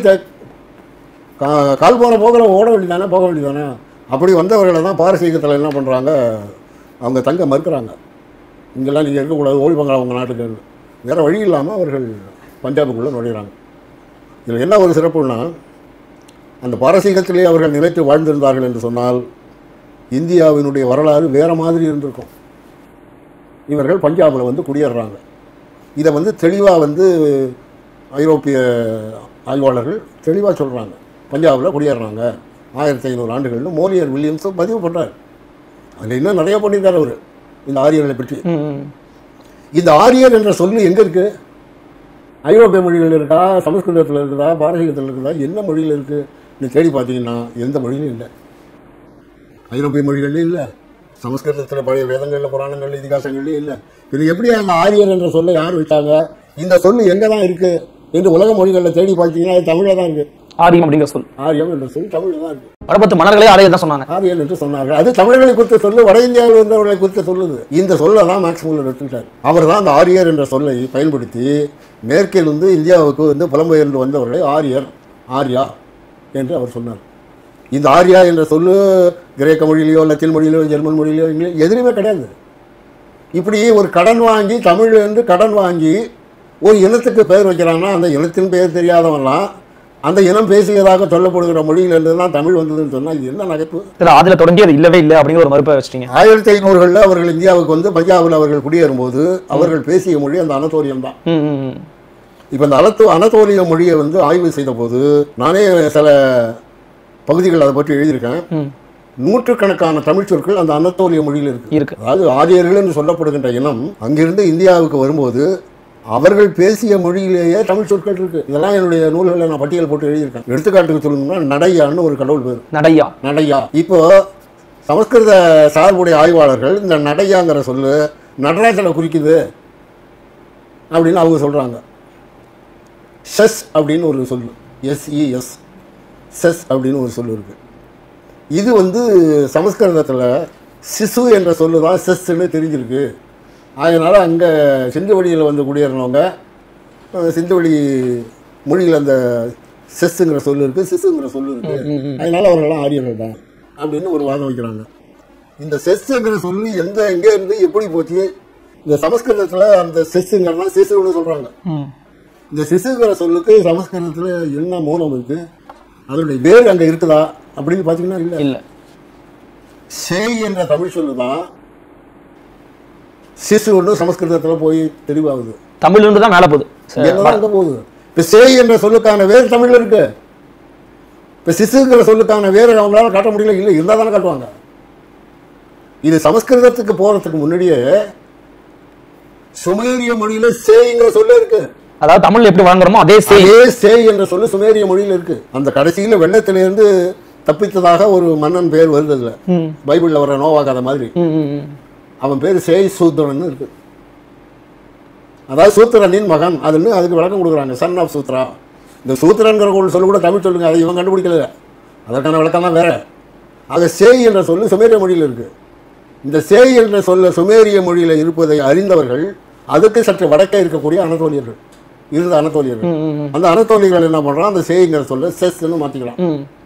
கால் போகிற போகிற ஓட வேண்டியதானே, போக வேண்டியதானே. அப்படி வந்தவர்களை தான் பாரசீகத்தில் என்ன பண்ணுறாங்க, அவங்க தங்க மறுக்கிறாங்க. இங்கெல்லாம் நீங்கள் இருக்கக்கூடாது, ஓடி போங்க அவங்க நாட்டுக்கு. வேறு வழி இல்லாமல் அவர்கள் பஞ்சாபுக்குள்ளே நுழைகிறாங்க. இதில் என்ன ஒரு சிறப்புன்னா, அந்த பாரசீகத்திலே அவர்கள் நிலைத்து வாழ்ந்திருந்தார்கள் என்று சொன்னால் இந்தியாவினுடைய வரலாறு வேறு மாதிரி இருந்திருக்கும். இவர்கள் பஞ்சாபில் வந்து குடியேறாங்க. இதை வந்து தெளிவாக வந்து ஐரோப்பிய ஆய்வாளர்கள் தெளிவாக சொல்கிறாங்க. பஞ்சாபில் குடியேறாங்க ஆயிரத்தி ஐநூறு ஆண்டுகள்னு மோலியர் வில்லியம்ஸும் பதிவு பண்ணுறார். அதில் இன்னும் நிறைய பண்ணியிருக்கார் அவர் இந்த ஆரியர்களை பற்றி. இந்த ஆரியர் என்ற சொல்லு எங்கே இருக்குது? ஐரோப்பிய மொழிகள் இருக்கா, சமஸ்கிருதத்தில் இருக்குதா, பாரசீகத்தில் இருக்குதா, என்ன மொழியில் இருக்குது? நீ தேடி பார்த்தீங்கன்னா எந்த மொழியிலும் இல்லை. ஐரோப்பிய மொழிகள்லையும் இல்லை, சமஸ்கிருதத்தில் பழைய வேதங்களில் புராணங்கள் இதிகாசங்கள்லையும் இல்லை. இது எப்படி அந்த ஆரியர் என்ற சொல்லை யார் விட்டாங்க, இந்த சொல்லு எங்கே தான் இருக்குது என்று உலக மொழிகளில் தேடி பார்த்தீங்கன்னா அது தமிழில் தான் இருக்குது. ஆரியம் அப்படிங்கிற சொல் ஆரியம் என்ற சொல் தமிழ் தான் இருக்கு. வடபத்து மன்னர்களே ஆரியர் தான் சொன்னாங்க. ஆரியன் என்று சொன்னார்கள். அது தமிழர்களை குறித்த சொல்லு, வட இந்தியாவில் இருந்தவர்களை குறித்த சொல்லுது. இந்த சொல்லை தான் மேக்ஸ் முல்லர் எடுத்துக்கிட்டார். அவர் தான் அந்த ஆரியர் என்ற சொல்லை பயன்படுத்தி மேற்கில் வந்து இந்தியாவுக்கு வந்து புலம்பெயர்ந்து வந்தவர்களை ஆரியர், ஆர்யா என்று அவர் சொன்னார். இந்த ஆர்யா என்ற சொல்லு கிரேக்க மொழியிலையோ லத்தீன் மொழியிலோ ஜெர்மன் மொழியிலோ இங்கிலீஷ் எதுலையுமே கிடையாது. இப்படி ஒரு கடன் வாங்கி தமிழ் என்று கடன் வாங்கி ஒரு இனத்துக்கு பெயர் வைக்கிறாங்கன்னா அந்த இனத்தின் பெயர் தெரியாதவன்லாம் அந்த இனம் பேசியதாக சொல்லப்படுகிற மொழியிலிருந்து தான் தமிழ் வந்ததுன்னு சொன்னால் இது என்ன நகைப்பு? அதில் தொடங்கி அது இல்லவே இல்லை அப்படிங்கிற ஒரு மறுப்பை வச்சிட்டீங்க. ஆயிரத்தி ஐநூறுகளில் அவர்கள் இந்தியாவுக்கு வந்து பஞ்சாபில் அவர்கள் குடியேறும் போது அவர்கள் பேசிய மொழி அந்த அனத்தோலியம் தான். இப்போ இந்த அனத்தோ அனத்தோலிய மொழியை வந்து ஆய்வு செய்த போது நானே சில பகுதிகள் அதை பற்றி எழுதியிருக்கேன். நூற்றுக்கணக்கான தமிழ் சொற்கள் அந்த அனத்தோலிய மொழியில் இருக்கு இருக்கு அதாவது ஆரியர்கள் என்று சொல்லப்படுகின்ற இனம் அங்கிருந்து இந்தியாவுக்கு வரும்போது அவர்கள் பேசிய மொழியிலேயே தமிழ் சொற்கள் இருக்கு. இதெல்லாம் என்னுடைய நூல்களில் நான் பட்டியல் போட்டு எழுதியிருக்கேன். எடுத்துக்காட்டுக்கு சொல்லணும்னா நடையான்னு ஒரு கடவுள் பேர். நடையா நடையா இப்போ சமஸ்கிருத சார்புடைய ஆய்வாளர்கள் இந்த நடையாங்கிற சொல்லு நடராஜனை குறிக்குது அப்படின்னு அவங்க சொல்றாங்க. செஸ் அப்படின்னு ஒரு சொல்லு, எஸ்இஎஸ் செஸ் அப்படின்னு ஒரு சொல்லு இருக்கு. இது வந்து சமஸ்கிருதத்தில் சிசு என்ற சொல்லு தான் செஸ்ன்னு தெரிஞ்சிருக்கு. அதனால் அங்கே சிந்து வழியில் வந்து குடியேறினவங்க சிந்து வழி மொழியில் அந்த செஸ்ஸுங்கிற சொல்லு இருக்குது, சிசுங்கிற சொல்லு இருக்குது, அதனால் அவர்களெல்லாம் ஆரியர்கள் தான் அப்படின்னு ஒரு வாதம் வைக்கிறாங்க. இந்த செஸ்ஸுங்கிற சொல்லு எந்த எங்கே இருந்து எப்படி போச்சு? இந்த சமஸ்கிருதத்தில் அந்த செஸ்ஸுங்கிறதா சிசுன்னு சொல்கிறாங்க. இந்த சிசுங்கிற சொல்லுக்கு சமஸ்கிருதத்தில் என்ன மூலம் இருக்குது, அதனுடைய வேறு அங்கே இருக்குதா அப்படின்னு பார்த்தீங்கன்னா இல்லை இல்லை சேய் என்ற தமிழ் சொல்லு தான் சிசு ஒன்று சமஸ்கிருதத்தில் போய் தெளிவாகுது. தமிழ் ஒன்று தான் மேலே போகுது, எங்கே போகுது? இப்போ சேய் என்ற சொல்லுக்கான வேறு தமிழில் இருக்கு. இப்போ சிசுங்கிற சொல்லுக்கான வேறு அவங்களால காட்ட முடியல, இல்லை இருந்தால் தானே காட்டுவாங்க. இது சமஸ்கிருதத்துக்கு போகிறதுக்கு முன்னாடியே சுமேரிய மொழியில சேய்ங்கிற சொல்லு இருக்கு. அதாவது தமிழ் எப்படி வழங்குறோமோ அதே சேய் சேய் என்ற சொல்லு சுமேரிய மொழியில் இருக்கு. அந்த கடைசியில் வெள்ளத்திலிருந்து தப்பித்ததாக ஒரு மன்னன் பேர் வருது இல்லை, பைபிளில் வர நோவா கதை மாதிரி. அவன் பேர் சேய் சூத்திரன் இருக்கு. அதாவது சூத்திரனின் மகன் அதுன்னு அதுக்கு விளக்கம் கொடுக்குறாங்க, சன் ஆஃப் சூத்ரா. இந்த சூத்திரங்கிற சொல்லு கூட தமிழ் சொல்லுங்க, அதை இவன் கண்டுபிடிக்கல, அதற்கான விளக்கம் தான் வேற. ஆக சேய் என்ற சொல்லு சுமேரிய மொழியில் இருக்கு. இந்த சேய் என்ற சொல்ல சுமேரிய மொழியில் இருப்பதை அறிந்தவர்கள் அதுக்கு சற்று வடக்கே இருக்கக்கூடிய அனத்தோலியர்கள் இருந்த அனத்தோலியர்கள். அந்த அனத்தோலியர்கள் என்ன பண்றான், அந்த சேய்ங்கிற சொல்ல செஸ்ன்னு மாற்றிக்கலாம்.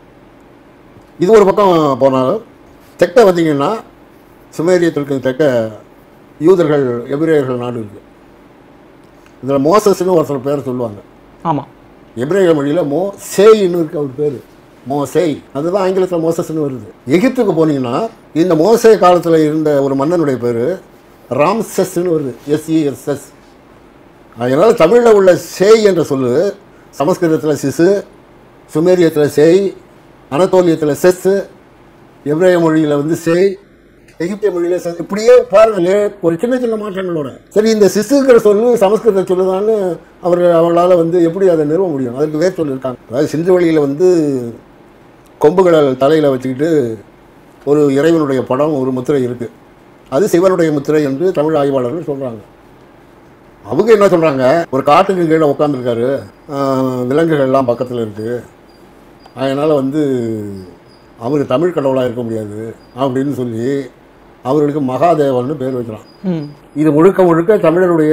இது ஒரு பக்கம் போனாலும் தெற்க பார்த்தீங்கன்னா சுமேரியத்திற்கு தெற்க யூதர்கள் எபிரேயர்கள் நாடு இருக்குது. இதில் மோசஸ்ன்னு ஒருத்தர் பேர் சொல்லுவாங்க. ஆமாம், எபிரேய மொழியில் மோ சேயின்னு இருக்கு அவர் பேர், மோ சேய். அதுதான் ஆங்கிலத்தில் மோசஸ்ன்னு வருது. எகிப்துக்கு போனீங்கன்னா இந்த மோசே காலத்தில் இருந்த ஒரு மன்னனுடைய பேர் ராம்செஸ்ன்னு வருது, எஸ்இஎஸ்எஸ். அதனால் தமிழில் உள்ள சேய் என்ற சொல்லு சமஸ்கிருதத்தில் சிசு, சுமேரியத்தில் சேய், அனத்தோலியத்தில் செஸ், எபிரேய மொழியில் வந்து சேய், எகிப்திய மொழியில செஸ். இப்படியே பாருங்க ஒரு சின்ன சின்ன மாற்றங்களோட. சரி, இந்த சிசுங்கிற சொல்லு சமஸ்கிருத சொல்லுதான்னு அவர் அவங்களால வந்து எப்படி அதை நிறுவ முடியும்? அதுக்கு வேறு சொல்லி இருக்காங்க. அதாவது சிந்து வழியில் வந்து கொம்புகளை தலையில் வச்சுக்கிட்டு ஒரு இறைவனுடைய படம், ஒரு முத்திரை இருக்குது. அது சிவனுடைய முத்திரை என்று தமிழ் ஆய்வாளர்கள் சொல்கிறாங்க. அவங்க என்ன சொல்கிறாங்க, ஒரு காட்டுக்கு கீழே உட்காந்துருக்காரு, விலங்குகள்லாம் பக்கத்தில் இருக்குது, அதனால் வந்து அவர் தமிழ் கடவுளாக இருக்க முடியாது அப்படின்னு சொல்லி அவர்களுக்கு மகாதேவன்னு பேர் வைக்கிறான். இது முழுக்க முழுக்க தமிழருடைய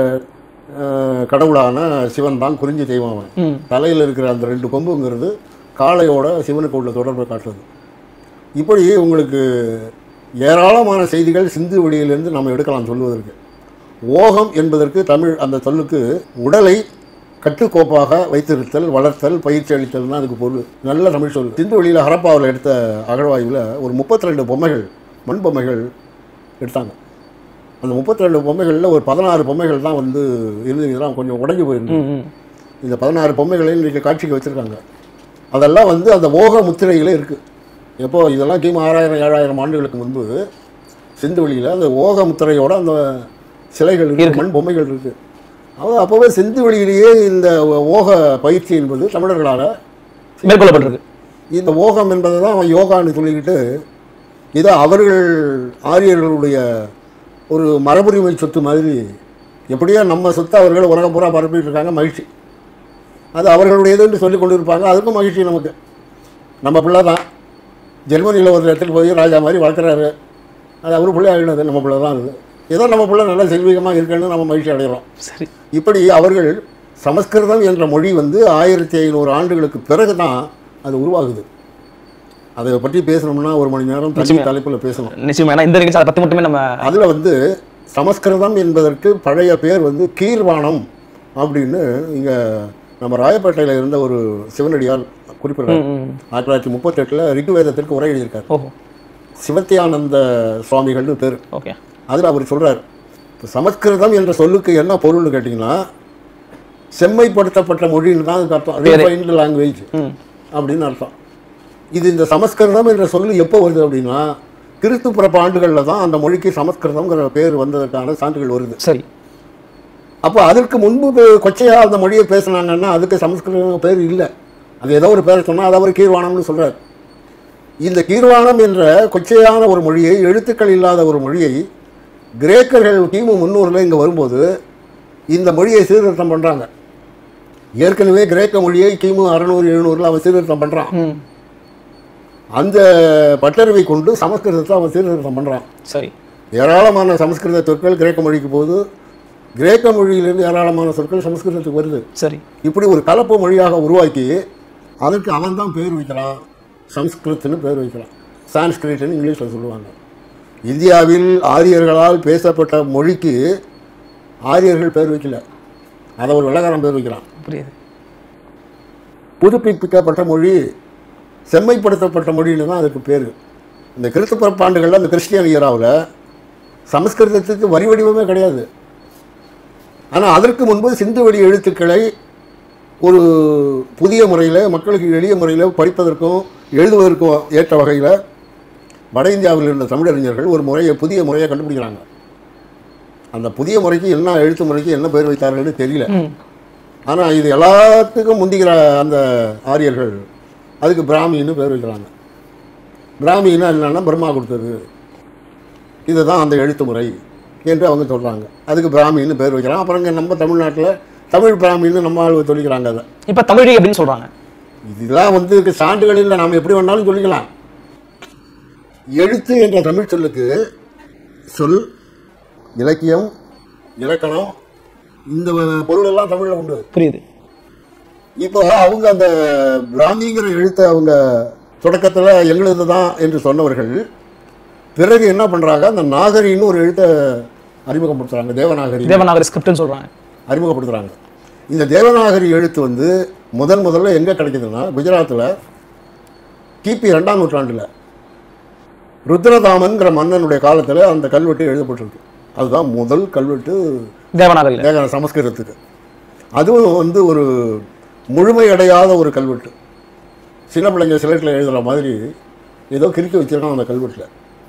கடவுளான சிவன் தான் குறிஞ்சி தெய்வம். அவன் தலையில் இருக்கிற அந்த ரெண்டு கொம்புங்கிறது காளையோட சிவனுக்கு உள்ள தொடர்பை காட்டுறது. இப்படி உங்களுக்கு ஏராளமான செய்திகள் சிந்து வழியிலிருந்து நம்ம எடுக்கலாம் சொல்வதற்கு. ஓகம் என்பதற்கு தமிழ் அந்த சொல்லுக்கு உடலை கட்டுக்கோப்பாக வைத்திருத்தல், வளர்த்தல், பயிற்சி அளித்தல் தான் அதுக்கு பொருள். நல்ல தமிழ் சொல். சிந்து வெளியில் ஹரப்பாவில் எடுத்த அகழ்வாய்வில் ஒரு முப்பத்தி ரெண்டு பொம்மைகள், மண் பொம்மைகள் எடுத்தாங்க. அந்த முப்பத்தி ரெண்டு பொம்மைகளில் ஒரு பதினாறு பொம்மைகள் தான் வந்து இருந்து இதெல்லாம் கொஞ்சம் உடஞ்சி போயிருந்து. இந்த பதினாறு பொம்மைகளையும் இன்றைக்கி காட்சிக்கு வச்சுருக்காங்க. அதெல்லாம் வந்து அந்த ஓக முத்திரைகளே இருக்குது. எப்போ இதெல்லாம் கிமு ஆறாயிரம் ஏழாயிரம் ஆண்டுகளுக்கு முன்பு சிந்து வெளியில் அந்த ஓக முத்திரையோட அந்த சிலைகள் இருக்குது, மண் பொம்மைகள் இருக்குது. அவங்க அப்போவே சிந்து வெளியிலேயே இந்த ஓக பயிற்சி என்பது தமிழர்களால் மேற்கொள்ளப்பட்டிருக்கு. இந்த ஓகம் என்பதை தான் அவன் யோகான்னு சொல்லிக்கிட்டு இதை அவர்கள் ஆரியர்களுடைய ஒரு மரபுரிமை சொத்து மாதிரி எப்படியோ நம்ம சொத்து அவர்கள் உலகம் பூரா பரப்பிட்டு இருக்காங்க. மகிழ்ச்சி. அது அவர்களுடையது என்று சொல்லிக் கொண்டு இருப்பாங்க. அதுக்கும் மகிழ்ச்சி நமக்கு. நம்ம பிள்ளை தான் ஜெர்மனியில் ஒரு இடத்துக்கு போய் ராஜா மாதிரி வளர்க்குறாரு, அது அவர் பிள்ளை ஆகினது நம்ம பிள்ளை தான். அது ஏதோ நம்ம பிள்ளை நல்லா செல்வீகமாக இருக்குன்னு நம்ம மகிழ்ச்சி அடைகிறோம். சரி, இப்படி அவர்கள் சமஸ்கிருதம் என்ற மொழி வந்து ஆயிரத்தி ஐநூறு ஆண்டுகளுக்கு பிறகு தான் அது உருவாகுது. அதை பற்றி பேசணும்னா ஒரு மணி நேரம் தனி தலைப்பில் பேசணும். நிச்சயமா. ஏன்னா இந்த நிகழ்ச்சி அதை பற்றி மட்டுமே நம்ம அதில் வந்து சமஸ்கிருதம் என்பதற்கு பழைய பேர் வந்து கீர்வாணம் அப்படின்னு இங்கே நம்ம ராயப்பேட்டையில் இருந்த ஒரு சிவனடியார் குறிப்பிடுறார். ஆயிரத்தி தொள்ளாயிரத்தி முப்பத்தெட்டில் ரிகுவேதத்திற்கு உரை எழுதியிருக்கார். ஓஹோ, சிவத்தியானந்த சுவாமிகள்னு பேர். ஓகே. அதில் அவர் சொல்கிறார், சமஸ்கிருதம் என்ற சொல்லுக்கு என்ன பொருள்னு கேட்டிங்கன்னா செம்மைப்படுத்தப்பட்ட மொழின்னு தான் அதுக்கு அர்த்தம். ரீஃபைன்டு லாங்குவேஜ் அப்படின்னு அர்த்தம். இது இந்த சமஸ்கிருதம் என்ற சொல்லு எப்போ வருது அப்படின்னா கிறிஸ்து பிறப்பு ஆண்டுகளில் தான் அந்த மொழிக்கு சமஸ்கிருதம்ங்கிற பேர் வந்ததற்கான சான்றுகள் வருது. சரி. அப்போ அதற்கு முன்பு கொச்சையாக அந்த மொழியை பேசினாங்கன்னா அதுக்கு சமஸ்கிருதம் பேர் இல்லை. அது ஏதோ ஒரு பேர் சொன்னால் அது அவர் கீர்வாணம்னு சொல்கிறார். இந்த கீர்வாணம் என்ற கொச்சையான ஒரு மொழியை, எழுத்துக்கள் இல்லாத ஒரு மொழியை கிரேக்கர்கள் கிமு முன்னூறில் இங்கே வரும்போது இந்த மொழியை சீர்திருத்தம் பண்ணுறாங்க. ஏற்கனவே கிரேக்க மொழியை கிமு அறுநூறு எழுநூறில் அவன் சீர்திருத்தம் பண்ணுறான். அந்த பட்டறிவை கொண்டு சமஸ்கிருதத்தை அவன் சீர்திருத்தம் பண்ணுறான். சரி. ஏராளமான சமஸ்கிருத சொற்கள் கிரேக்க மொழிக்கு போகுது, கிரேக்க மொழியிலிருந்து ஏராளமான சொற்கள் சமஸ்கிருதத்துக்கு வருது. சரி. இப்படி ஒரு கலப்பு மொழியாக உருவாக்கி அதற்கு அவன் தான் பேர் வைக்கிறான், சம்ஸ்கிருத்னு பேர் வைக்கிறான். சான்ஸ்கிரிட்னு இங்கிலீஷில் சொல்லுவாங்க. இந்தியாவில் ஆரியர்களால் பேசப்பட்ட மொழிக்கு ஆரியர்கள் பேர் வைக்கல, அதை ஒரு வெள்ளக்காரன் பேர் வைக்கிறான். புரியுது. புதுப்பிக்கப்பட்ட மொழி, செம்மைப்படுத்தப்பட்ட மொழின்னு தான் அதுக்கு பேர். இந்த கிறிஸ்து பிறப்பாண்டுகளில் அந்த கிறிஸ்டியன் இயராவில் சமஸ்கிருதத்துக்கு வரி வடிவமே கிடையாது. ஆனால் அதற்கு முன்பு சிந்து வழி எழுத்துக்களை ஒரு புதிய முறையில், மக்களுக்கு எளிய முறையில் படிப்பதற்கும் எழுதுவதற்கும் ஏற்ற வகையில் வட இந்தியாவில் இருந்த தமிழறிஞர்கள் ஒரு முறையை, புதிய முறையை கண்டுபிடிக்கிறாங்க. அந்த புதிய முறைக்கு என்ன எழுத்து முறைக்கு என்ன பேர் வைத்தார்கள்னு தெரியல. ஆனால் இது எல்லாத்துக்கும் முந்திக்கிற அந்த ஆரியர்கள் அதுக்கு பிராமின்னு பேர் வைக்கிறாங்க. பிராமின்னா என்னன்னா பிரம்மா கொடுத்தது, இதுதான் அந்த எழுத்து முறை என்று அவங்க சொல்கிறாங்க. அதுக்கு பிராமின்னு பேர் வைக்கிறாங்க. அப்புறம் இங்கே நம்ம தமிழ்நாட்டில் தமிழ் பிராமின்னு நம்ம ஆள் சொல்லிக்கிறாங்க. அதை இப்போ தமிழ் அப்படின்னு சொல்கிறாங்க. இதெல்லாம் வந்து சான்றுகள் இல்லை, நாம் எப்படி வேணாலும் சொல்லிக்கலாம். எழுத்து என்ற தமிழ் சொல்லுக்கு சொல், இலக்கியம், இலக்கணம், இந்த பொருள் எல்லாம் தமிழில் உண்டு. புரியுது. இப்போ அவங்க அந்த பிராமிங்கிற எழுத்தை அவங்க தொடக்கத்தில் எங்களுது தான் என்று சொன்னவர்கள் பிறகு என்ன பண்ணுறாங்க, அந்த நாகரின்னு ஒரு எழுத்தை அறிமுகப்படுத்துகிறாங்க. தேவநாகரி, தேவநாகரி ஸ்கிரிப்ட்னு சொல்கிறாங்க, அறிமுகப்படுத்துகிறாங்க. இந்த தேவநாகரி எழுத்து வந்து முதன் முதல்ல எங்கே கிடைக்குதுன்னா குஜராத்தில் கிபி ரெண்டாம் நூற்றாண்டில் ருத்ரதாமன்கிற மன்னனுடைய காலத்தில் அந்த கல்வெட்டு எழுதப்பட்டிருக்கு. அதுதான் முதல் கல்வெட்டு தேவநாகரி தேவ சமஸ்கிருதத்துக்கு. அதுவும் வந்து ஒரு முழுமையடையாத ஒரு கல்வெட்டு. சின்ன பிள்ளைங்க சிலட்டில் எழுதுகிற மாதிரி ஏதோ கிறுக்கி வச்சிருக்கான் அந்த கல்வெட்டில்.